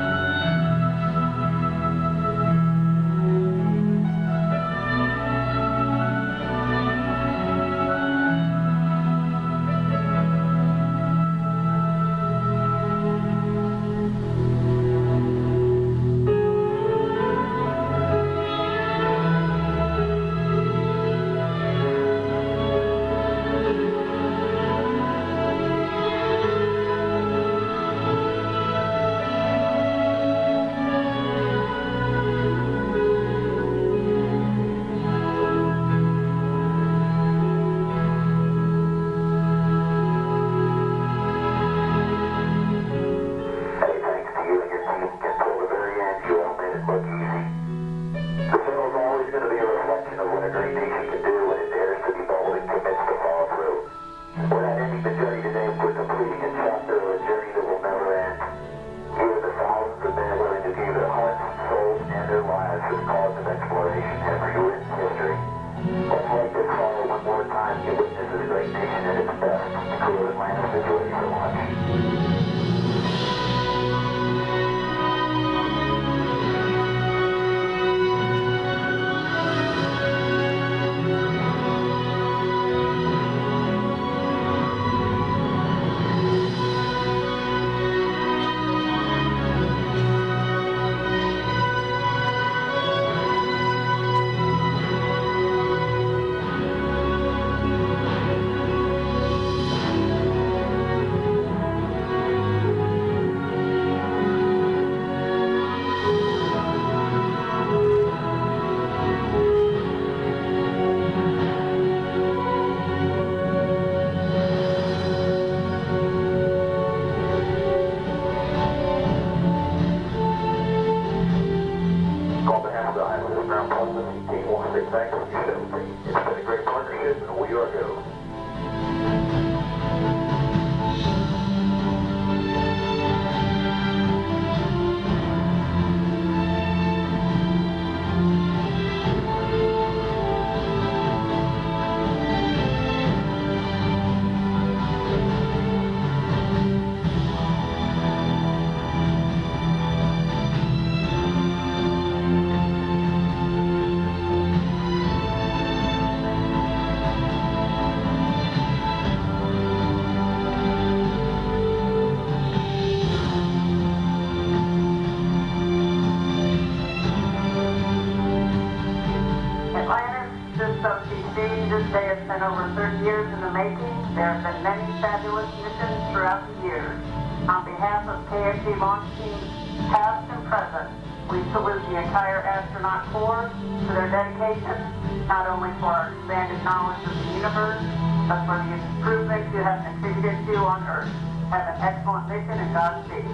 This day has been over thirty years in the making. There have been many fabulous missions throughout the years. On behalf of K F C launch teams past and present, we salute the entire astronaut corps for their dedication, not only for our expanded knowledge of the universe, but for the improvements you have contributed to on Earth. Have an excellent mission and Godspeed.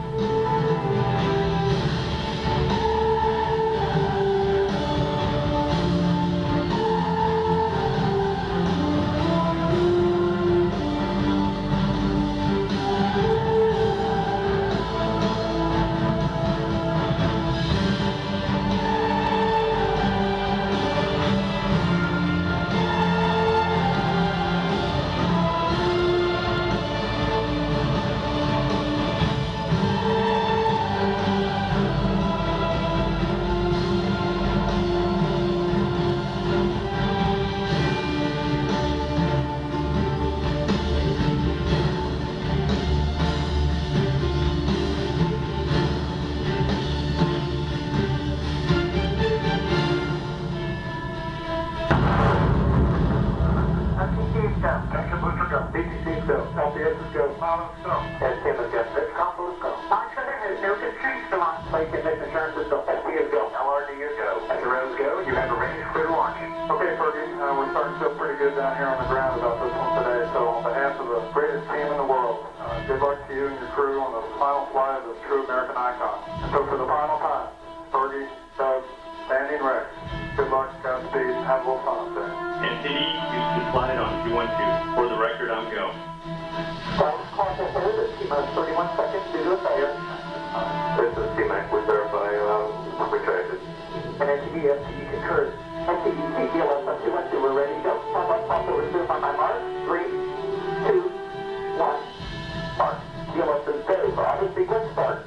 Good luck to you and your crew on the final flight of this true American icon. Good luck, Godspeed. Have a little fun up there. N T D, Houston flight on two one two. For the record, I'm go. Dallas contact hold at T-minus thirty-one seconds due to a failure. This is T-Mac. We verify, uh, retracted. And N T D, F T D concurs. N T D, T D L S on two one two, we're ready to go. Stand by, pulse over resume on my mark. Three, two, one, mark. T L S is go. Auto sequence start.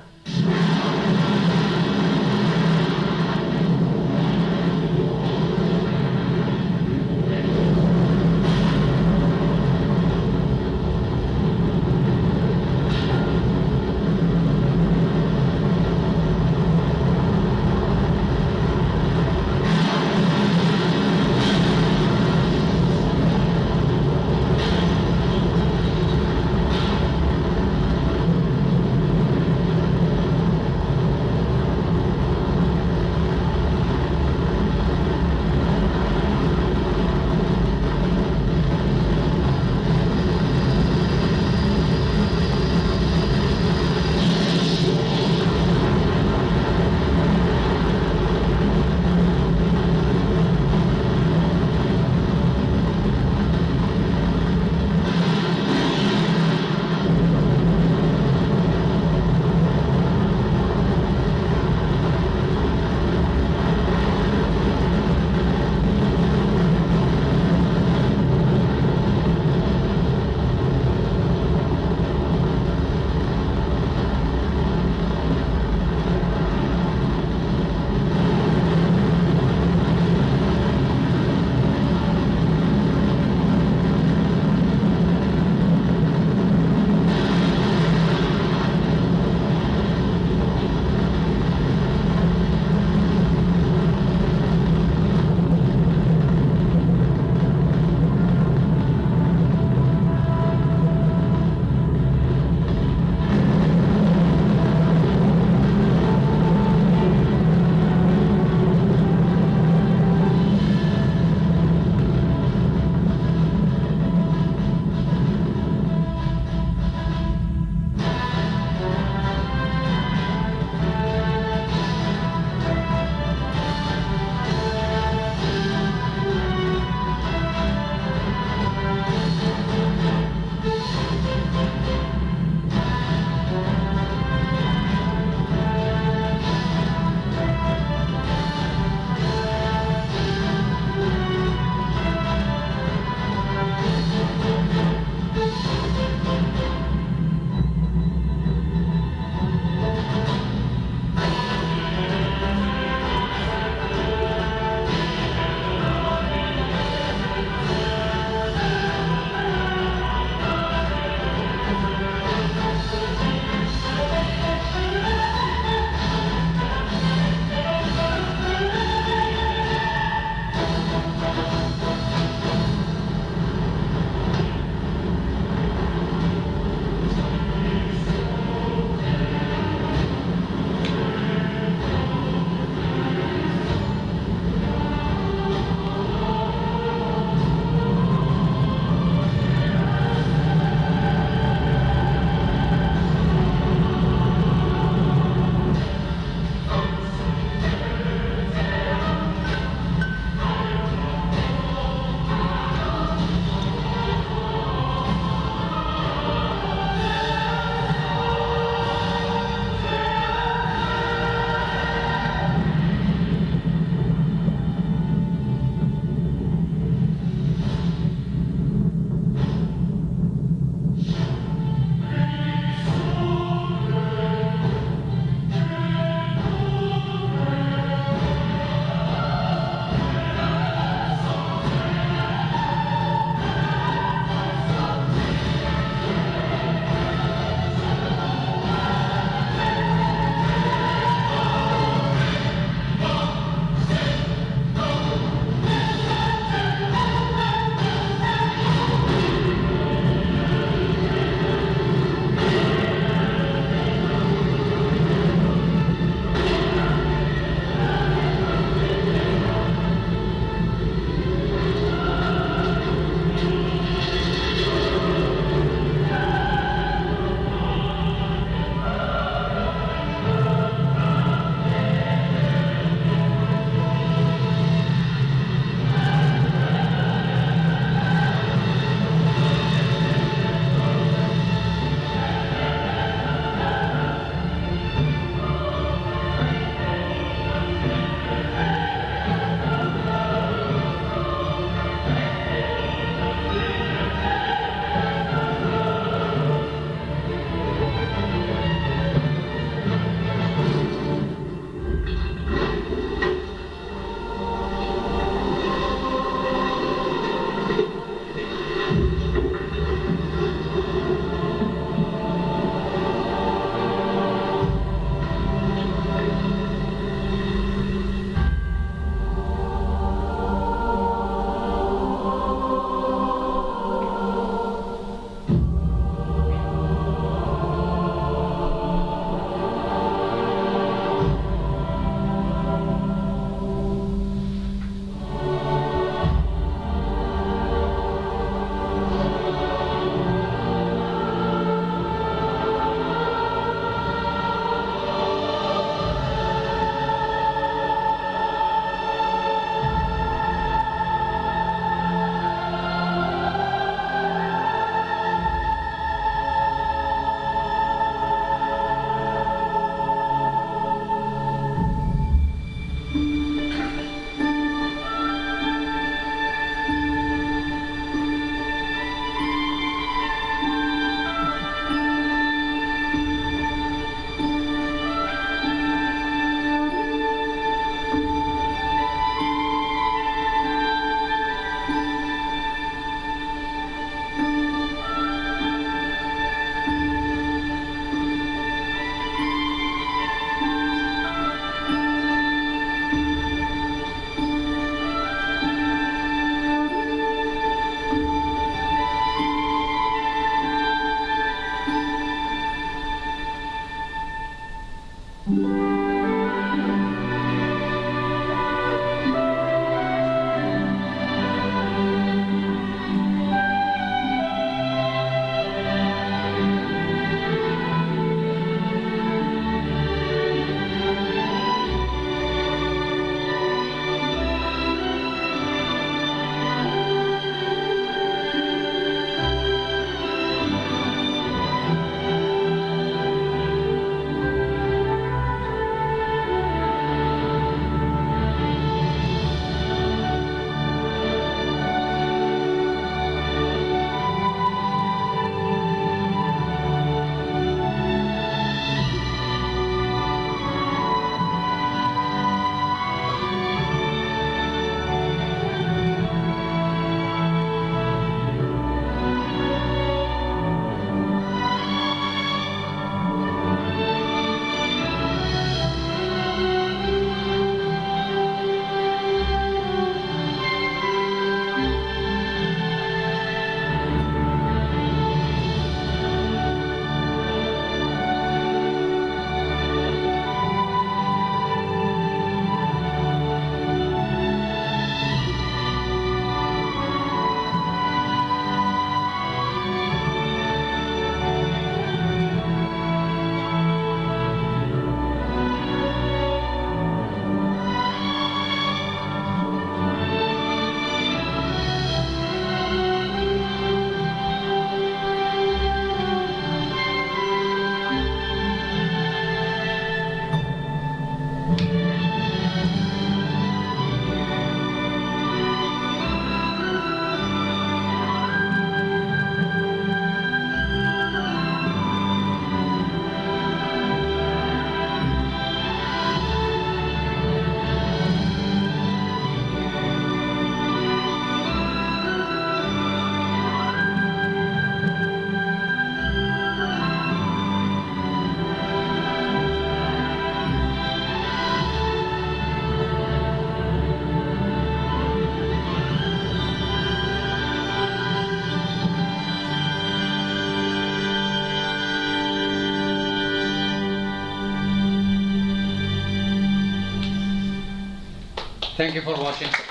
Thank you for watching. I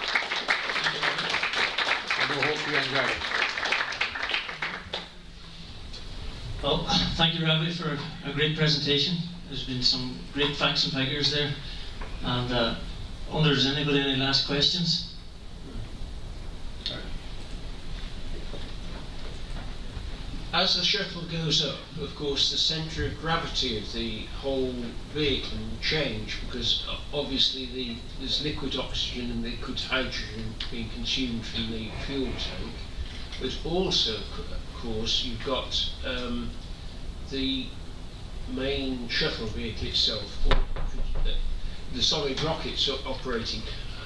do hope you enjoyed it. Well, thank you, Ravi, for a great presentation. There's been some great facts and figures there. And uh, I wonder, does anybody any last questions? As the shuttle goes up, of course, the centre of gravity of the whole vehicle will change, because uh, obviously the, there's liquid oxygen and liquid hydrogen being consumed from the fuel tank, but also, of course, you've got um, the main shuttle vehicle itself, or uh, the solid rockets operating.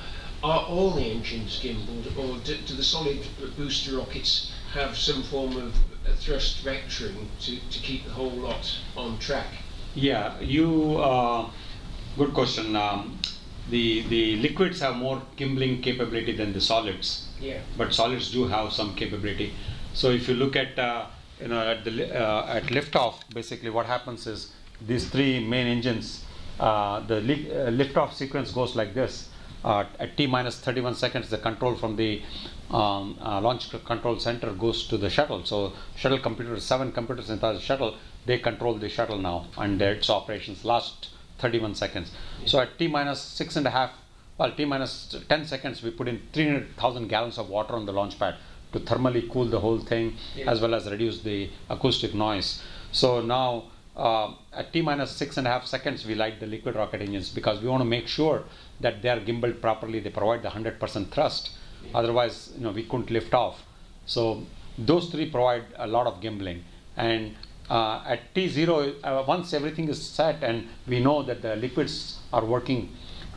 Are all the engines gimbaled, or do, do the solid booster rockets have some form of uh, thrust vectoring to, to keep the whole lot on track? Yeah, you, uh, good question. Um, the, the liquids have more gimbling capability than the solids, yeah. But solids do have some capability. So if you look at, uh, you know, at, the, uh, at liftoff, basically what happens is these three main engines, uh, the li uh, liftoff sequence goes like this. Uh, at T minus thirty-one seconds, the control from the um, uh, launch control center goes to the shuttle. So shuttle computers, seven computers inside the shuttle, they control the shuttle now, and its operations last thirty-one seconds. Yeah. So at T minus six and a half, well, T minus ten seconds, we put in three hundred thousand gallons of water on the launch pad to thermally cool the whole thing, yeah. As well as reduce the acoustic noise. So now uh, at T minus six and a half seconds, we light the liquid rocket engines, because we want to make sure that they are gimbaled properly, they provide the one hundred percent thrust. Yeah. Otherwise, you know, we couldn't lift off. So those three provide a lot of gimbling. And uh, at T zero, uh, once everything is set and we know that the liquids are working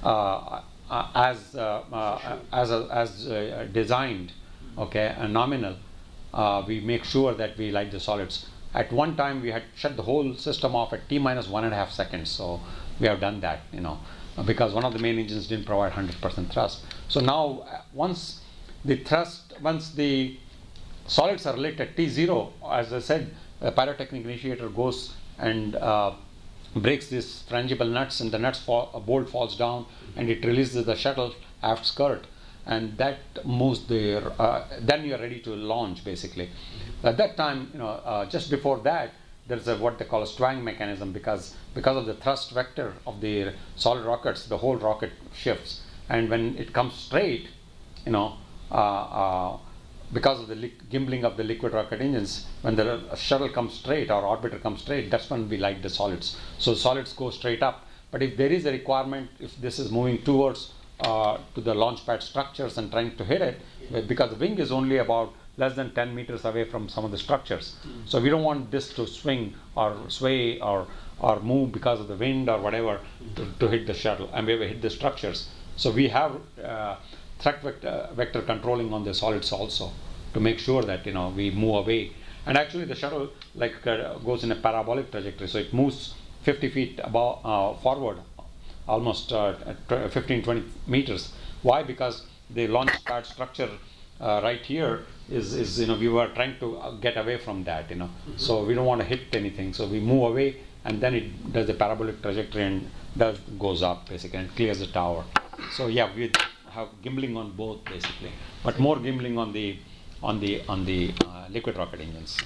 uh, uh, as uh, uh, as uh, as uh, designed, okay, and nominal, uh, we make sure that we light the solids. At one time, we had shut the whole system off at T minus one and a half seconds. So we have done that, you know, because one of the main engines didn't provide one hundred percent thrust. So now, uh, once the thrust, once the solids are lit at T zero, as I said, the pyrotechnic initiator goes and uh, breaks these frangible nuts, and the nuts fall, a bolt falls down, and it releases the shuttle aft skirt, and that moves the. Uh, then you are ready to launch, basically. At that time, you know, uh, just before that, there's a what they call a swang mechanism, because because of the thrust vector of the solid rockets, the whole rocket shifts, and when it comes straight, you know, uh, uh, because of the gimbling of the liquid rocket engines, when the shuttle comes straight or orbiter comes straight, that's when we light the solids. So solids go straight up. But if there is a requirement, if this is moving towards uh, to the launch pad structures and trying to hit it, because the wing is only about less than ten meters away from some of the structures. Mm. So we don't want this to swing or sway or, or move because of the wind or whatever to, to hit the shuttle, and we have hit the structures. So we have uh, thrust vector, vector controlling on the solids also to make sure that, you know, we move away. And actually the shuttle like uh, goes in a parabolic trajectory, so it moves fifty feet above, uh, forward, almost uh, fifteen, twenty meters. Why? Because the launch pad structure uh, right here is, is, you know, we were trying to get away from that, you know. Mm-hmm. So we don't want to hit anything, so we move away, and then it does the parabolic trajectory and does goes up basically and clears the tower. So yeah, we have gimbling on both basically, but more gimbling on the on the on the uh, liquid rocket engines.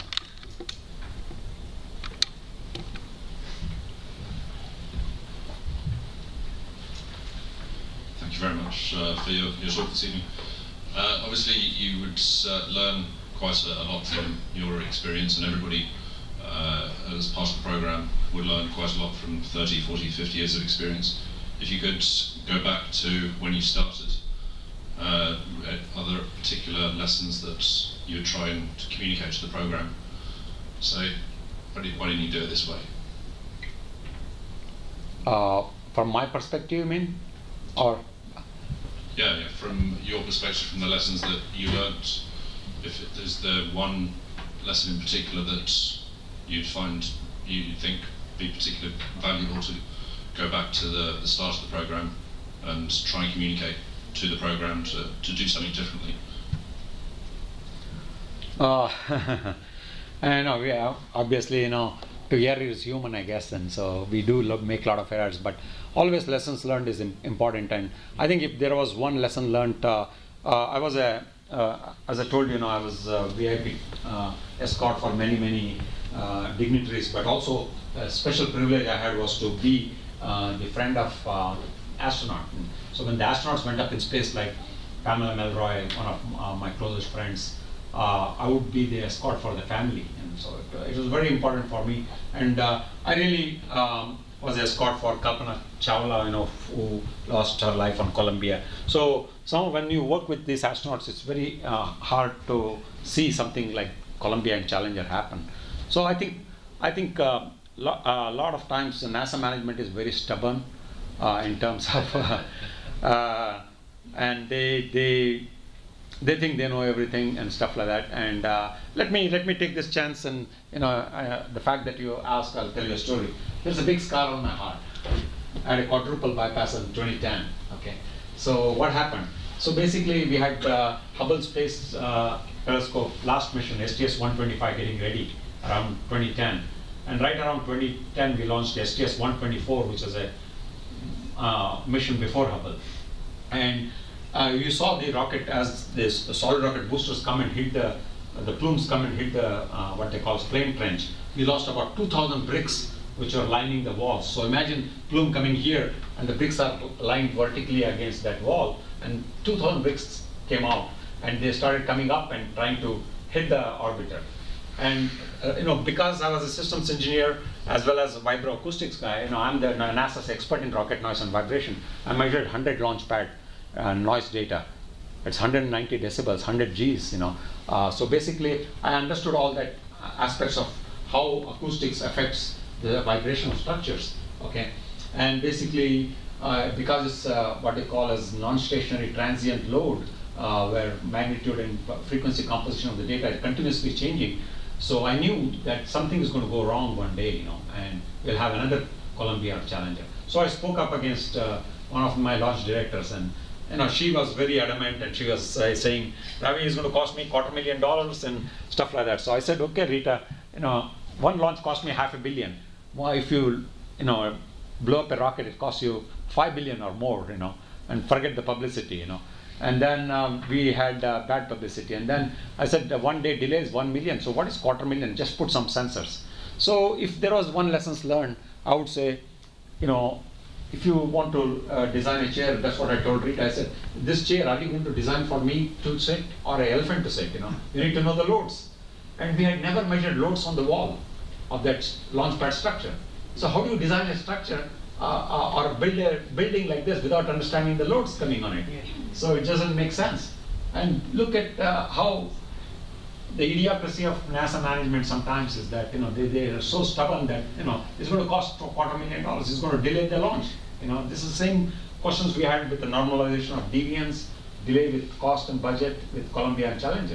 Thank you very much uh, for your, your talk this evening. Uh, obviously, you would uh, learn quite a, a lot from your experience, and everybody uh, as part of the program would learn quite a lot from thirty, forty, fifty years of experience. If you could go back to when you started, uh, are there particular lessons that you would try and to communicate to the program? So, why, did, why didn't you do it this way? Uh, from my perspective, you mean? Or? Yeah, yeah, from your perspective, from the lessons that you learnt, if it, is there one lesson in particular that you'd find, you think be particularly valuable to go back to the, the start of the program and try and communicate to the program to, to do something differently? Uh, I know, yeah, obviously, you know, to err is human, I guess, and so we do lo- make a lot of errors, but always lessons learned is im- important. And I think if there was one lesson learned, uh, uh, I was a, uh, as I told you, you know, I was a V I P uh, escort for many, many uh, dignitaries, but also a special privilege I had was to be uh, the friend of uh, astronaut. And so when the astronauts went up in space, like Pamela Melroy, one of uh, my closest friends, uh, I would be the escort for the family. And so it, uh, it was very important for me. And uh, I really um, was the escort for Kalpana Chawla, you know, who lost her life on Columbia. So some, when you work with these astronauts, it's very uh, hard to see something like Columbia and Challenger happen. So I think, I think uh, lo- uh, a lot of times the NASA management is very stubborn uh, in terms of, uh, uh, and they they they think they know everything and stuff like that. And uh, let me let me take this chance, and you know, uh, the fact that you asked, I'll tell you a story. There's a big scar on my heart. I had a quadruple bypass in twenty ten. Okay, so what happened? So basically, we had uh, Hubble Space uh, Telescope last mission, S T S one twenty-five, getting ready around twenty ten, and right around twenty ten we launched S T S one twenty-four, which was a uh, mission before Hubble. And uh, you saw the rocket as this the solid rocket boosters come and hit the the plumes come and hit the uh, what they call flame trench. We lost about two thousand bricks which are lining the walls. So imagine plume coming here and the bricks are lined vertically against that wall, and two thousand bricks came out and they started coming up and trying to hit the orbiter. And uh, you know, because I was a systems engineer as well as a vibroacoustics guy, you know, I'm the NASA's expert in rocket noise and vibration. I measured one hundred launch pad uh, noise data. It's one hundred ninety decibels, one hundred Gs, you know. Uh, so basically, I understood all that aspects of how acoustics affects the vibration of structures, okay? And basically, uh, because it's uh, what they call as non-stationary transient load, uh, where magnitude and frequency composition of the data is continuously changing. So I knew that something is going to go wrong one day, you know, and we'll have another Columbia or Challenger. So I spoke up against uh, one of my launch directors, and you know, she was very adamant, and she was uh, saying, Ravi is going to cost me quarter million dollars and stuff like that. So I said, okay, Rita, you know, one launch cost me half a billion. Well, if you, you know, blow up a rocket, it costs you five billion or more, you know, and forget the publicity, you know. And then um, we had uh, bad publicity. And then I said, uh, one day delay is one million. So what is quarter million? Just put some sensors. So if there was one lessons learned, I would say, you know, if you want to uh, design a chair, that's what I told Rita. I said, this chair, are you going to design for me to sit or an elephant to sit, you know? You need to know the loads. And we had never measured loads on the wall of that launch pad structure. So how do you design a structure uh, uh, or build a building like this without understanding the loads coming on it? So it doesn't make sense. And look at uh, how the idiocracy of NASA management sometimes is that, you know, they, they are so stubborn that, you know, it's going to cost a quarter million dollars, it's going to delay the launch. You know, this is the same questions we had with the normalization of deviance, delay with cost and budget with Columbia and Challenger.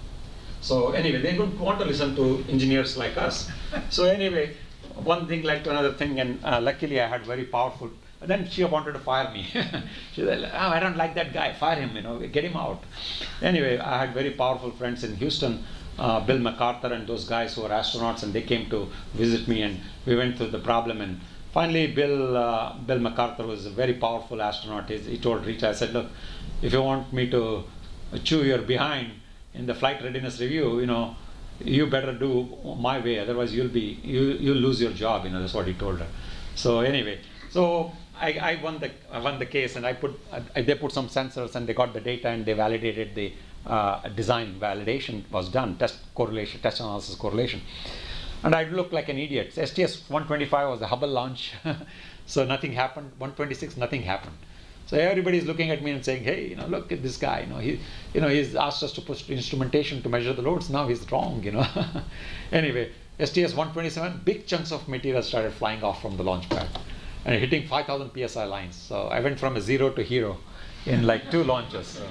So anyway, they don't want to listen to engineers like us. So anyway, one thing led to another thing, and uh, luckily I had very powerful, and then she wanted to fire me. She said, oh, I don't like that guy, fire him, you know, get him out. Anyway, I had very powerful friends in Houston, uh, Bill MacArthur and those guys who were astronauts, and they came to visit me, and we went through the problem. And finally, Bill, uh, Bill MacArthur was a very powerful astronaut. He, he told Rita, I said, look, if you want me to chew your behind in the flight readiness review, you know, you better do my way, otherwise you'll be, you, you'll lose your job, you know, that's what he told her. So anyway, so I, I won the I won the case, and I put I, they put some sensors, and they got the data, and they validated the uh, design validation was done, test correlation, test analysis correlation. And I looked like an idiot. S T S one twenty-five was the Hubble launch, so nothing happened. one twenty-six, nothing happened. So everybody's looking at me and saying, hey, you know, look at this guy. You know, he, you know, he's asked us to put instrumentation to measure the loads. Now he's wrong, you know. Anyway, S T S one twenty-seven, big chunks of material started flying off from the launch pad and hitting five thousand P S I lines. So I went from a zero to hero in like two launches. So.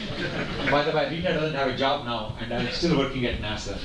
By the way, Rita doesn't have a job now, and I'm still working at NASA.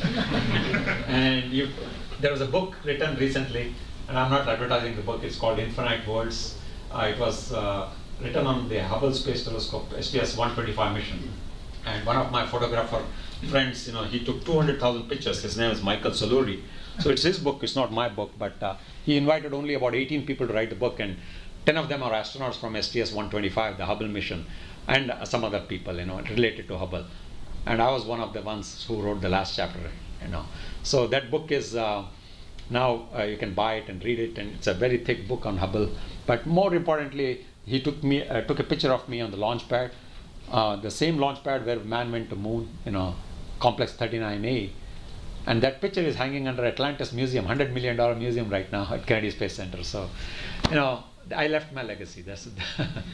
And you, there was a book written recently, and I'm not advertising the book. It's called Infinite Worlds. Uh, it was uh, written on the Hubble Space Telescope S T S one twenty-five mission. And one of my photographer friends, you know, he took two hundred thousand pictures. His name is Michael Soluri. So it's his book, it's not my book, but uh, he invited only about eighteen people to write the book, and ten of them are astronauts from S T S one twenty-five, the Hubble mission, and uh, some other people, you know, related to Hubble. And I was one of the ones who wrote the last chapter, you know. So that book is, uh, now uh, you can buy it and read it, and it's a very thick book on Hubble. But more importantly, he took me, uh, took a picture of me on the launch pad, uh, the same launch pad where man went to moon, you know, Complex thirty-nine A. And that picture is hanging under Atlantis Museum, one hundred million dollar museum right now at Kennedy Space Center. So, you know, I left my legacy. That's it.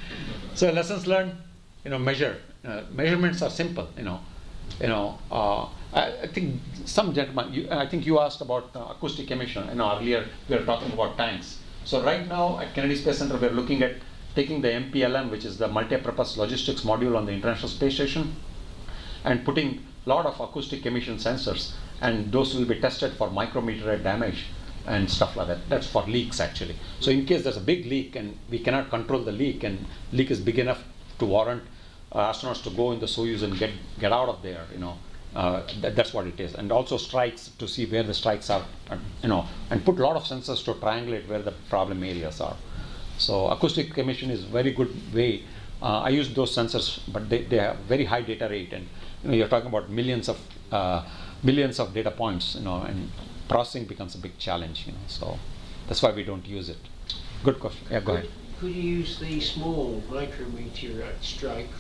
So lessons learned, you know, measure. Uh, measurements are simple, you know. You know, uh, I, I think some gentlemen, you, I think you asked about uh, acoustic emission. You know, earlier we were talking about tanks. So right now at Kennedy Space Center, we're looking at taking the M P L M, which is the multi-purpose logistics module on the International Space Station, and putting a lot of acoustic emission sensors, and those will be tested for micrometeorite damage and stuff like that. That's for leaks actually. So in case there's a big leak and we cannot control the leak, and leak is big enough to warrant uh, astronauts to go in the Soyuz and get get out of there, you know, uh, that, that's what it is. And also strikes, to see where the strikes are, and, you know, and put a lot of sensors to triangulate where the problem areas are. So acoustic emission is a very good way. Uh, I use those sensors, but they, they have very high data rate, and you know, you're talking about millions of uh, millions of data points, you know, and processing becomes a big challenge, you know. So that's why we don't use it. Good question. Yeah, go ahead. Could you use the small micrometeorite strike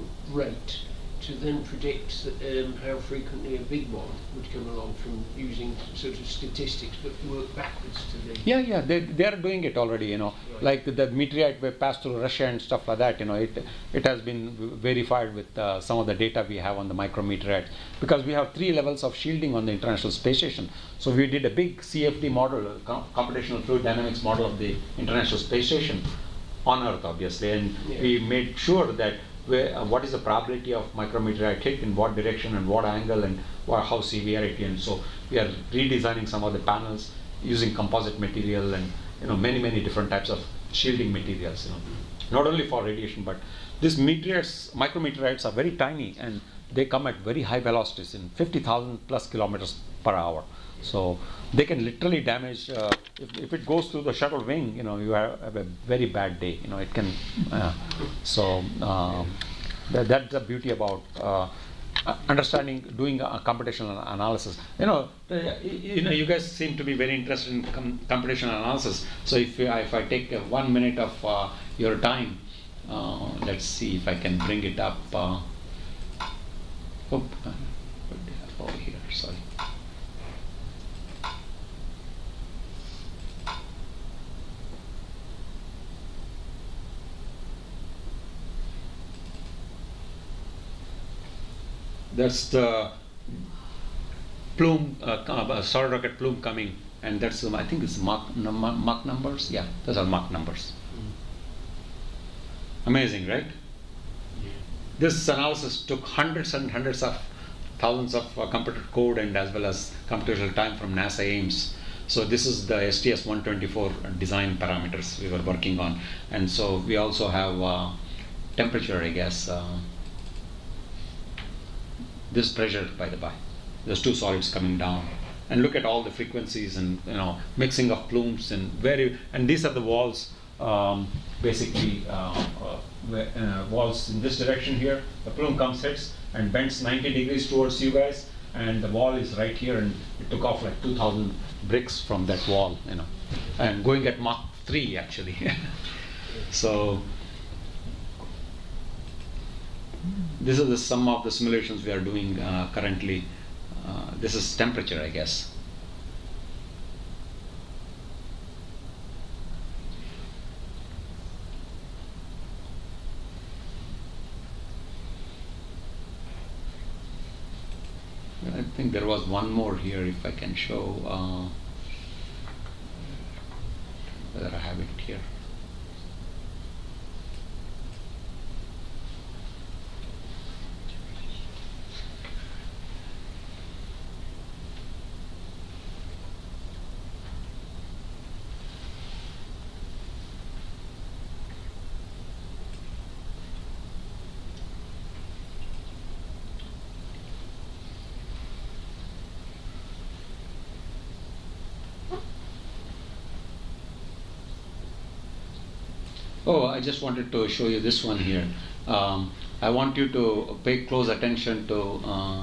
rate to then predict um, how frequently a big one would come along, from using sort of statistics but work backwards to the... Yeah, yeah, they, they are doing it already, you know, right. Like the, the meteorite wave passed through Russia and stuff like that, you know, it, it has been verified with uh, some of the data we have on the micrometeorite, because we have three levels of shielding on the International Space Station. So we did a big C F D model, a com computational fluid dynamics model of the International Space Station on Earth, obviously, and yeah. we made sure that Where, uh, what is the probability of micrometeorite hit in what direction and what angle, and what, how severe it is. And so we are redesigning some of the panels using composite material, and you know, many many different types of shielding materials. You know, not only for radiation, but these meteorites, micrometeorites are very tiny, and they come at very high velocities in fifty thousand plus kilometers per hour. So they can literally damage. Uh, if, if it goes through the shuttle wing, you know, you have, have a very bad day. You know, it can. Uh, so uh, that, that's the beauty about uh, understanding, doing a computational analysis. You know, uh, you know, you guys seem to be very interested in com computational analysis. So if you, if I take uh, one minute of uh, your time, uh, let's see if I can bring it up. Uh, oh, what do I have over here? Sorry. That's the plume, uh, solid rocket plume coming, and that's um, I think it's Mach, num Mach numbers. Yeah, those are Mach numbers. Mm. Amazing, right? Yeah. This analysis took hundreds and hundreds of thousands of uh, computer code, and as well as computational time from NASA Ames. So this is the S T S one twenty-four design parameters we were working on, and so we also have uh, temperature, I guess. Uh, This pressure, by the by, there's two solids coming down, and look at all the frequencies, and you know, mixing of plumes, and very, and these are the walls, um, basically uh, uh, uh, walls in this direction here. The plume comes, hits, and bends ninety degrees towards you guys, and the wall is right here, and it took off like two thousand bricks from that wall, you know, and going at Mach three actually. So. This is the sum of the simulations we are doing uh, currently. Uh, this is temperature, I guess. I think there was one more here, if I can show. Uh, whether I have it here. Oh, I just wanted to show you this one here. Um, I want you to pay close attention to uh,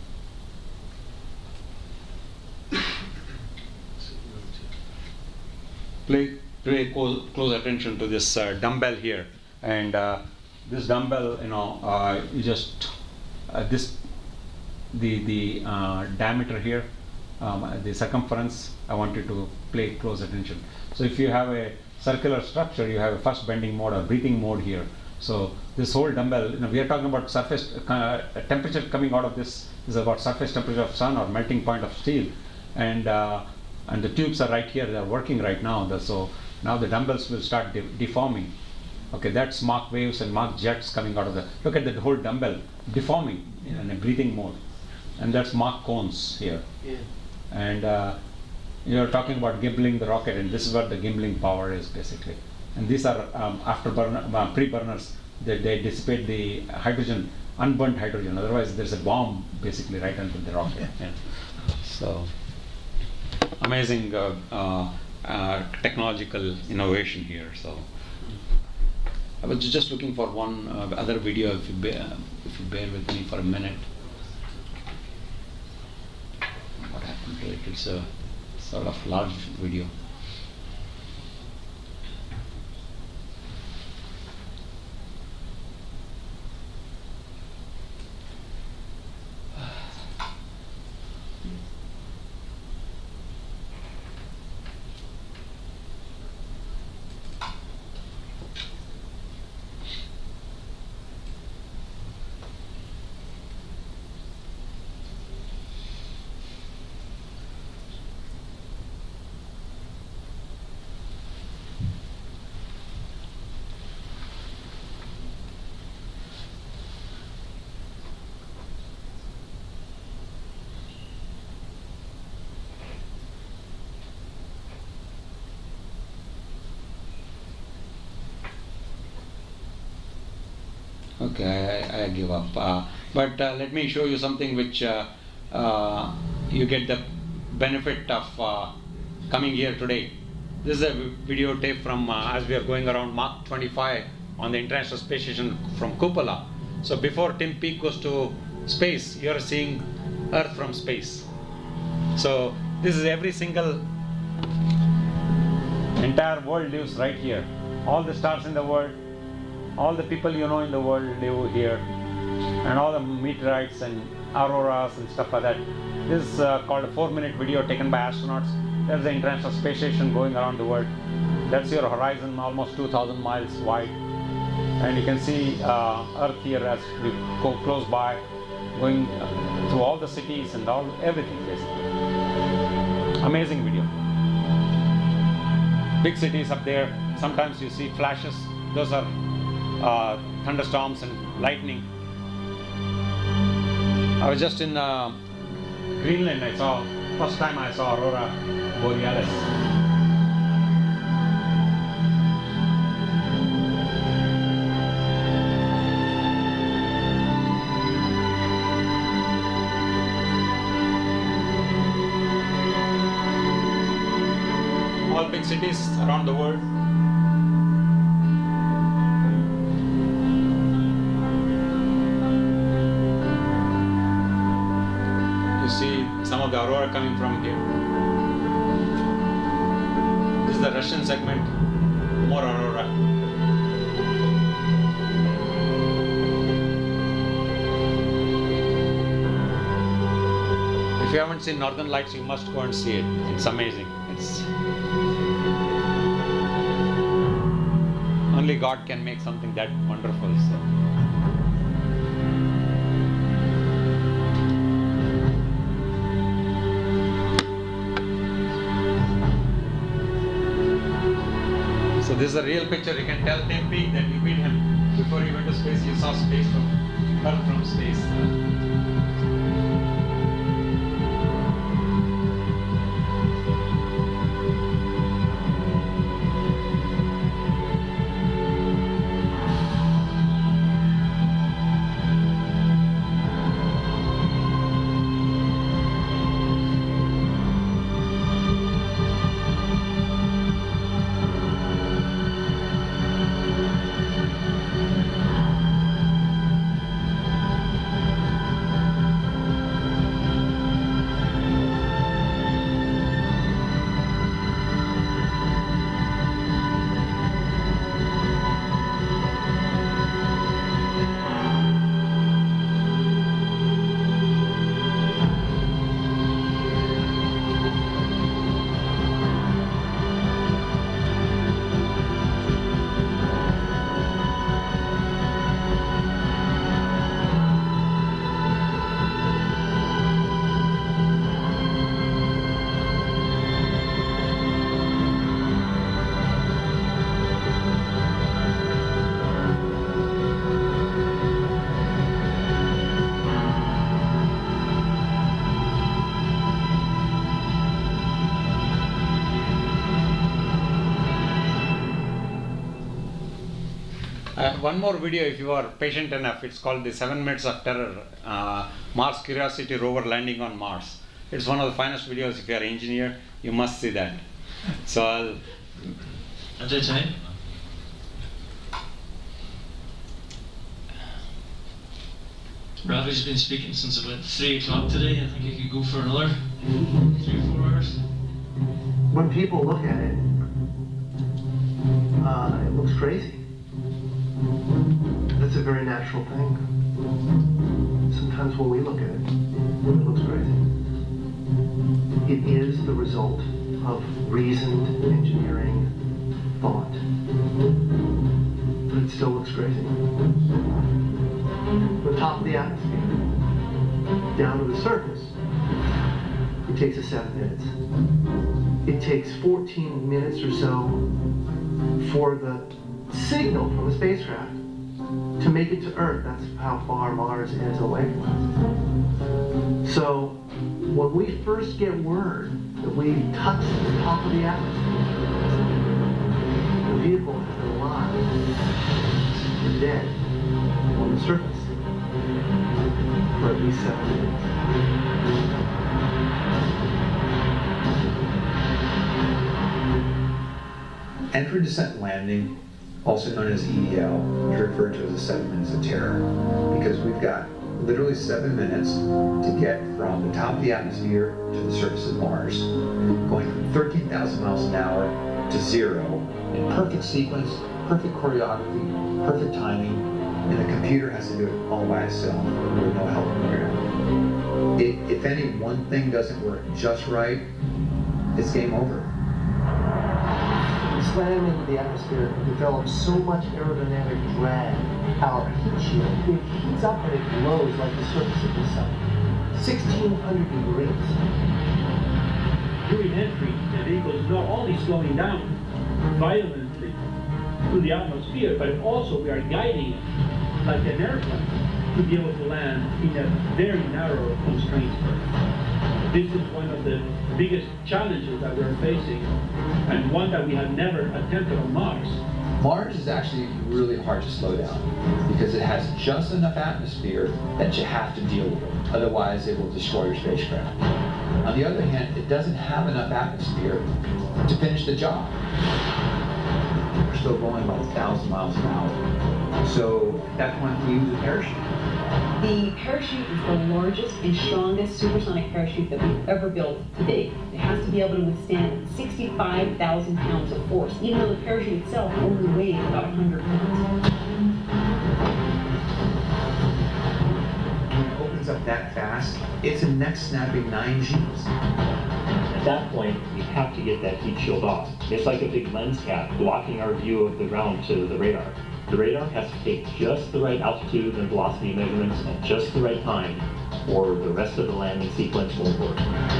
Play, pay close, close attention to this uh, dumbbell here, and uh, this dumbbell, you know, uh, you just uh, this the the uh, diameter here, um, the circumference. I want you to pay close attention. So if you have a circular structure, you have a first bending mode or breathing mode here. So this whole dumbbell, you know, we are talking about surface uh, temperature coming out of this is about surface temperature of sun or melting point of steel, and uh, and the tubes are right here. They are working right now. The, so now the dumbbells will start de deforming. Okay, that's Mach waves and Mach jets coming out of the. Look at the whole dumbbell deforming in a breathing mode, and that's Mach cones here. Yeah. And uh, you're talking about gimbling the rocket, and this is what the gimbling power is basically. And these are um, after burner, uh, pre-burners. They, they dissipate the hydrogen, unburnt hydrogen. Otherwise, there's a bomb basically right under the rocket. Yeah. So amazing uh, uh, uh, technological innovation here. So I was just looking for one uh, other video. If you bear, if you bear with me for a minute. What happened to it? It's a sort of large video. Okay, I, I give up. Uh, but uh, let me show you something which uh, uh, you get the benefit of uh, coming here today. This is a videotape from uh, as we are going around Mach twenty-five on the International Space Station from Cupola. So before Tim Peake goes to space, you are seeing Earth from space. So this is every single entire world lives right here. All the stars in the world, all the people you know in the world live here, and all the meteorites and auroras and stuff like that. This is uh, called a four-minute video taken by astronauts. There's the International Space Station going around the world. That's your horizon, almost two thousand miles wide. And you can see uh, Earth here as we go close by, going uh, through all the cities and all everything basically. Amazing video. Big cities up there. Sometimes you see flashes. Those are uh, thunderstorms and lightning. I was just in uh, Greenland. I saw first time I saw aurora borealis. All big cities around the world. See some of the aurora coming from here. This is the Russian segment, more aurora. If you haven't seen Northern Lights, you must go and see it. It's amazing. It's only God can make something that wonderful. So. So this is a real picture. You can tell Tim Peake that you beat him before he went to space. You saw space from Earth from space. one more video if you are patient enough. It's called The Seven Minutes of Terror, uh, Mars Curiosity rover landing on Mars. It's one of the finest videos. If you are an engineer, you must see that. So I'll... At that time? Ravi's been speaking since about three o'clock today. I think he could go for another three or four hours. When people look at it, uh, it looks crazy. That's a very natural thing. Sometimes when we look at it, it looks crazy. It is the result of reasoned engineering thought, but it still looks crazy. From the top of the atmosphere down to the surface, it takes us seven minutes. It takes fourteen minutes or so for the signal from the spacecraft to make it to Earth. That's how far Mars is away from us. So when we first get word that we touched the top of the atmosphere, the vehicle has been alive or dead on the surface for at least seven minutes. Entry, descent, and landing, also known as E D L, is referred to as the seven minutes of terror, because we've got literally seven minutes to get from the top of the atmosphere to the surface of Mars, going from thirteen thousand miles an hour to zero in perfect sequence, perfect choreography, perfect timing, and the computer has to do it all by itself with no help from around. If any one thing doesn't work just right, it's game over. Slam into the atmosphere and develops so much aerodynamic drag, our heat shield, it heats up and it glows like the surface of the sun. sixteen hundred degrees. During entry, the vehicle is not only slowing down violently through the atmosphere, but also we are guiding it like an airplane to be able to land in a very narrow constraint space. This is one of the biggest challenges that we're facing, and one that we have never attempted on Mars. Mars is actually really hard to slow down because it has just enough atmosphere that you have to deal with it. Otherwise, it will destroy your spacecraft. On the other hand, it doesn't have enough atmosphere to finish the job. We're still going about a thousand miles an hour. So that's when we use a parachute. The parachute is the largest and strongest supersonic parachute that we've ever built to date. It has to be able to withstand sixty-five thousand pounds of force, even though the parachute itself only weighs about one hundred pounds. When it opens up that fast, it's a neck-snapping nine Gs. At that point, we have to get that heat shield off. It's like a big lens cap blocking our view of the ground to the radar. The radar has to take just the right altitude and velocity measurements at just the right time, or the rest of the landing sequence won't work.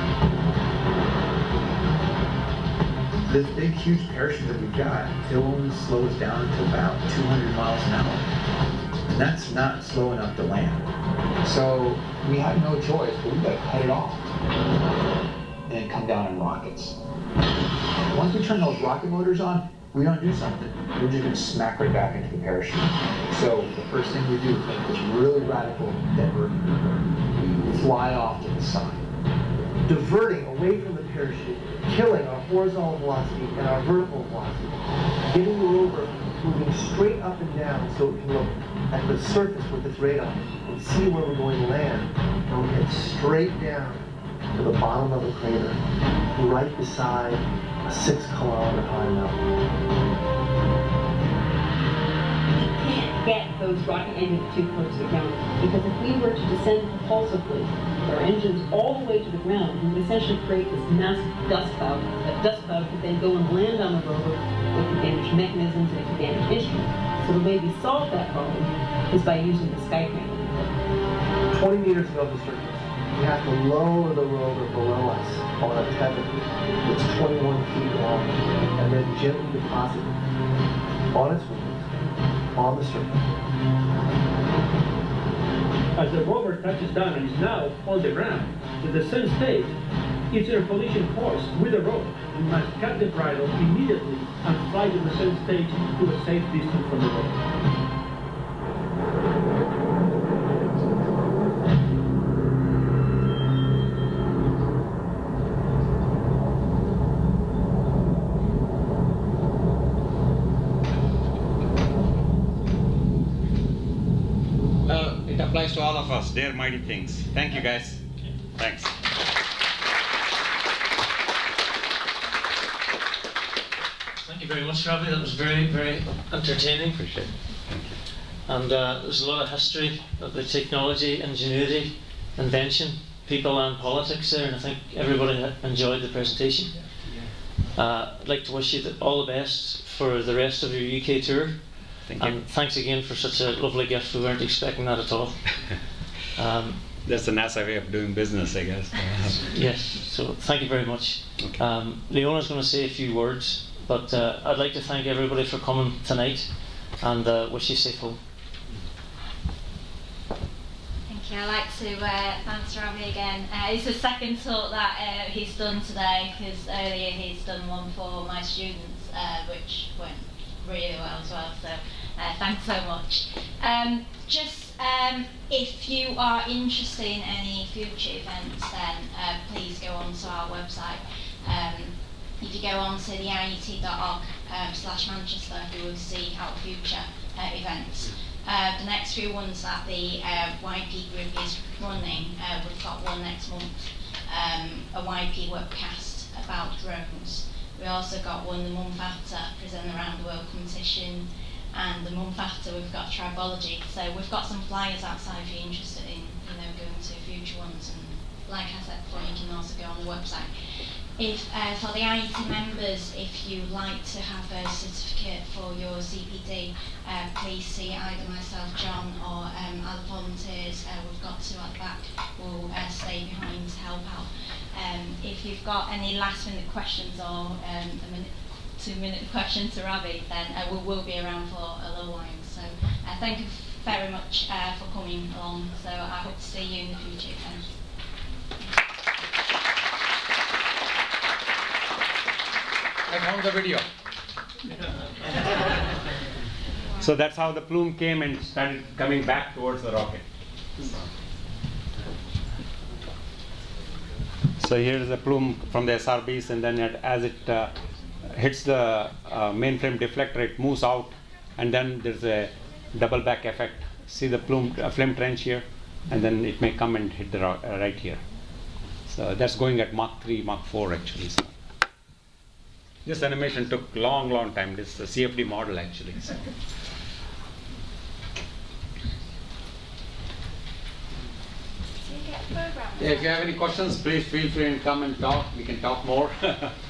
This big, huge parachute that we've got, it only slows down to about two hundred miles an hour. And that's not slow enough to land. So we have no choice, but we've got to cut it off and then come down in rockets. Once we turn those rocket motors on, we don't do something. We're just going to smack right back into the parachute. So the first thing we do is make this really radical diverting maneuver. We fly off to the side. Diverting away from the parachute, killing our horizontal velocity and our vertical velocity, getting the rover moving straight up and down so it can look at the surface with its radar and see where we're going to land, and we'll head straight down to the bottom of the crater, right beside a six kilometer high mountain. You can't get those rocket engines too close to the ground, because if we were to descend propulsively with our engines all the way to the ground, we would essentially create this massive dust cloud. That dust cloud could then go and land on the rover. It could damage mechanisms, and it could damage instruments. So the way we solve that problem is by using the Skycraner. twenty meters above the surface, we have to lower the rover below us on a tether that's twenty-one feet long, and then gently deposit it on its wings on the surface. As the rover touches down and is now on the ground, the descent stage, it's in a collision course with the rover. We must cut the bridle immediately and fly the descent stage to a safe distance from the rover. It applies to all of us, dare mighty things. Thank you, guys. Thanks. Thank you very much, Ravi. That was very, very entertaining. Appreciate it. Thank you. And uh, there's a lot of history of the technology, ingenuity, invention, people and politics there, and I think everybody enjoyed the presentation. Uh, I'd like to wish you the, all the best for the rest of your U K tour. Thank and you. Thanks again for such a lovely gift. We weren't expecting that at all. Um, That's the NASA way of doing business, I guess. yes, so thank you very much. Okay. Um, Leona's going to say a few words, but uh, I'd like to thank everybody for coming tonight and uh, wish you safe home. Thank you. I'd like to uh, thank Ravi again. Uh, it's the second talk that uh, he's done today, because earlier he's done one for my students, uh, which went really well as well, so uh, thanks so much. Um, just um, if you are interested in any future events, then uh, please go on to our website. Um, if you go on to the I E T dot org um, slash Manchester, you will see our future uh, events. Uh, the next few ones that the uh, Y P group is running, uh, we've got one next month, um, a Y P webcast about drones. We also got one the month after, present around the world competition, and the month after we've got tribology. So we've got some flyers outside if you're interested in, you know, going to future ones. And like I said before, you can also go on the website. If uh, for the I E T members, if you like to have a certificate for your C P D, uh, please see either myself, John, or um, other volunteers. Uh, we've got two at the back who will uh, stay behind to help out. Um, if you've got any last minute questions or um, a minute, two minute question to Ravi, then uh, we will be around for a little while. So uh, thank you very much uh, for coming along. So I hope to see you in the future. Thanks. I found the video. So that's how the plume came and started coming back towards the rocket. So here is the plume from the S R Bs, and then it, as it uh, hits the uh, mainframe deflector, it moves out, and then there's a double back effect. See the plume uh, flame trench here, and then it may come and hit the ro uh, right here. So that's going at Mach three, Mach four actually. So this animation took long, long time. This is a C F D model actually. So. Yeah, if you have any questions, please feel free and come and talk. We can talk more.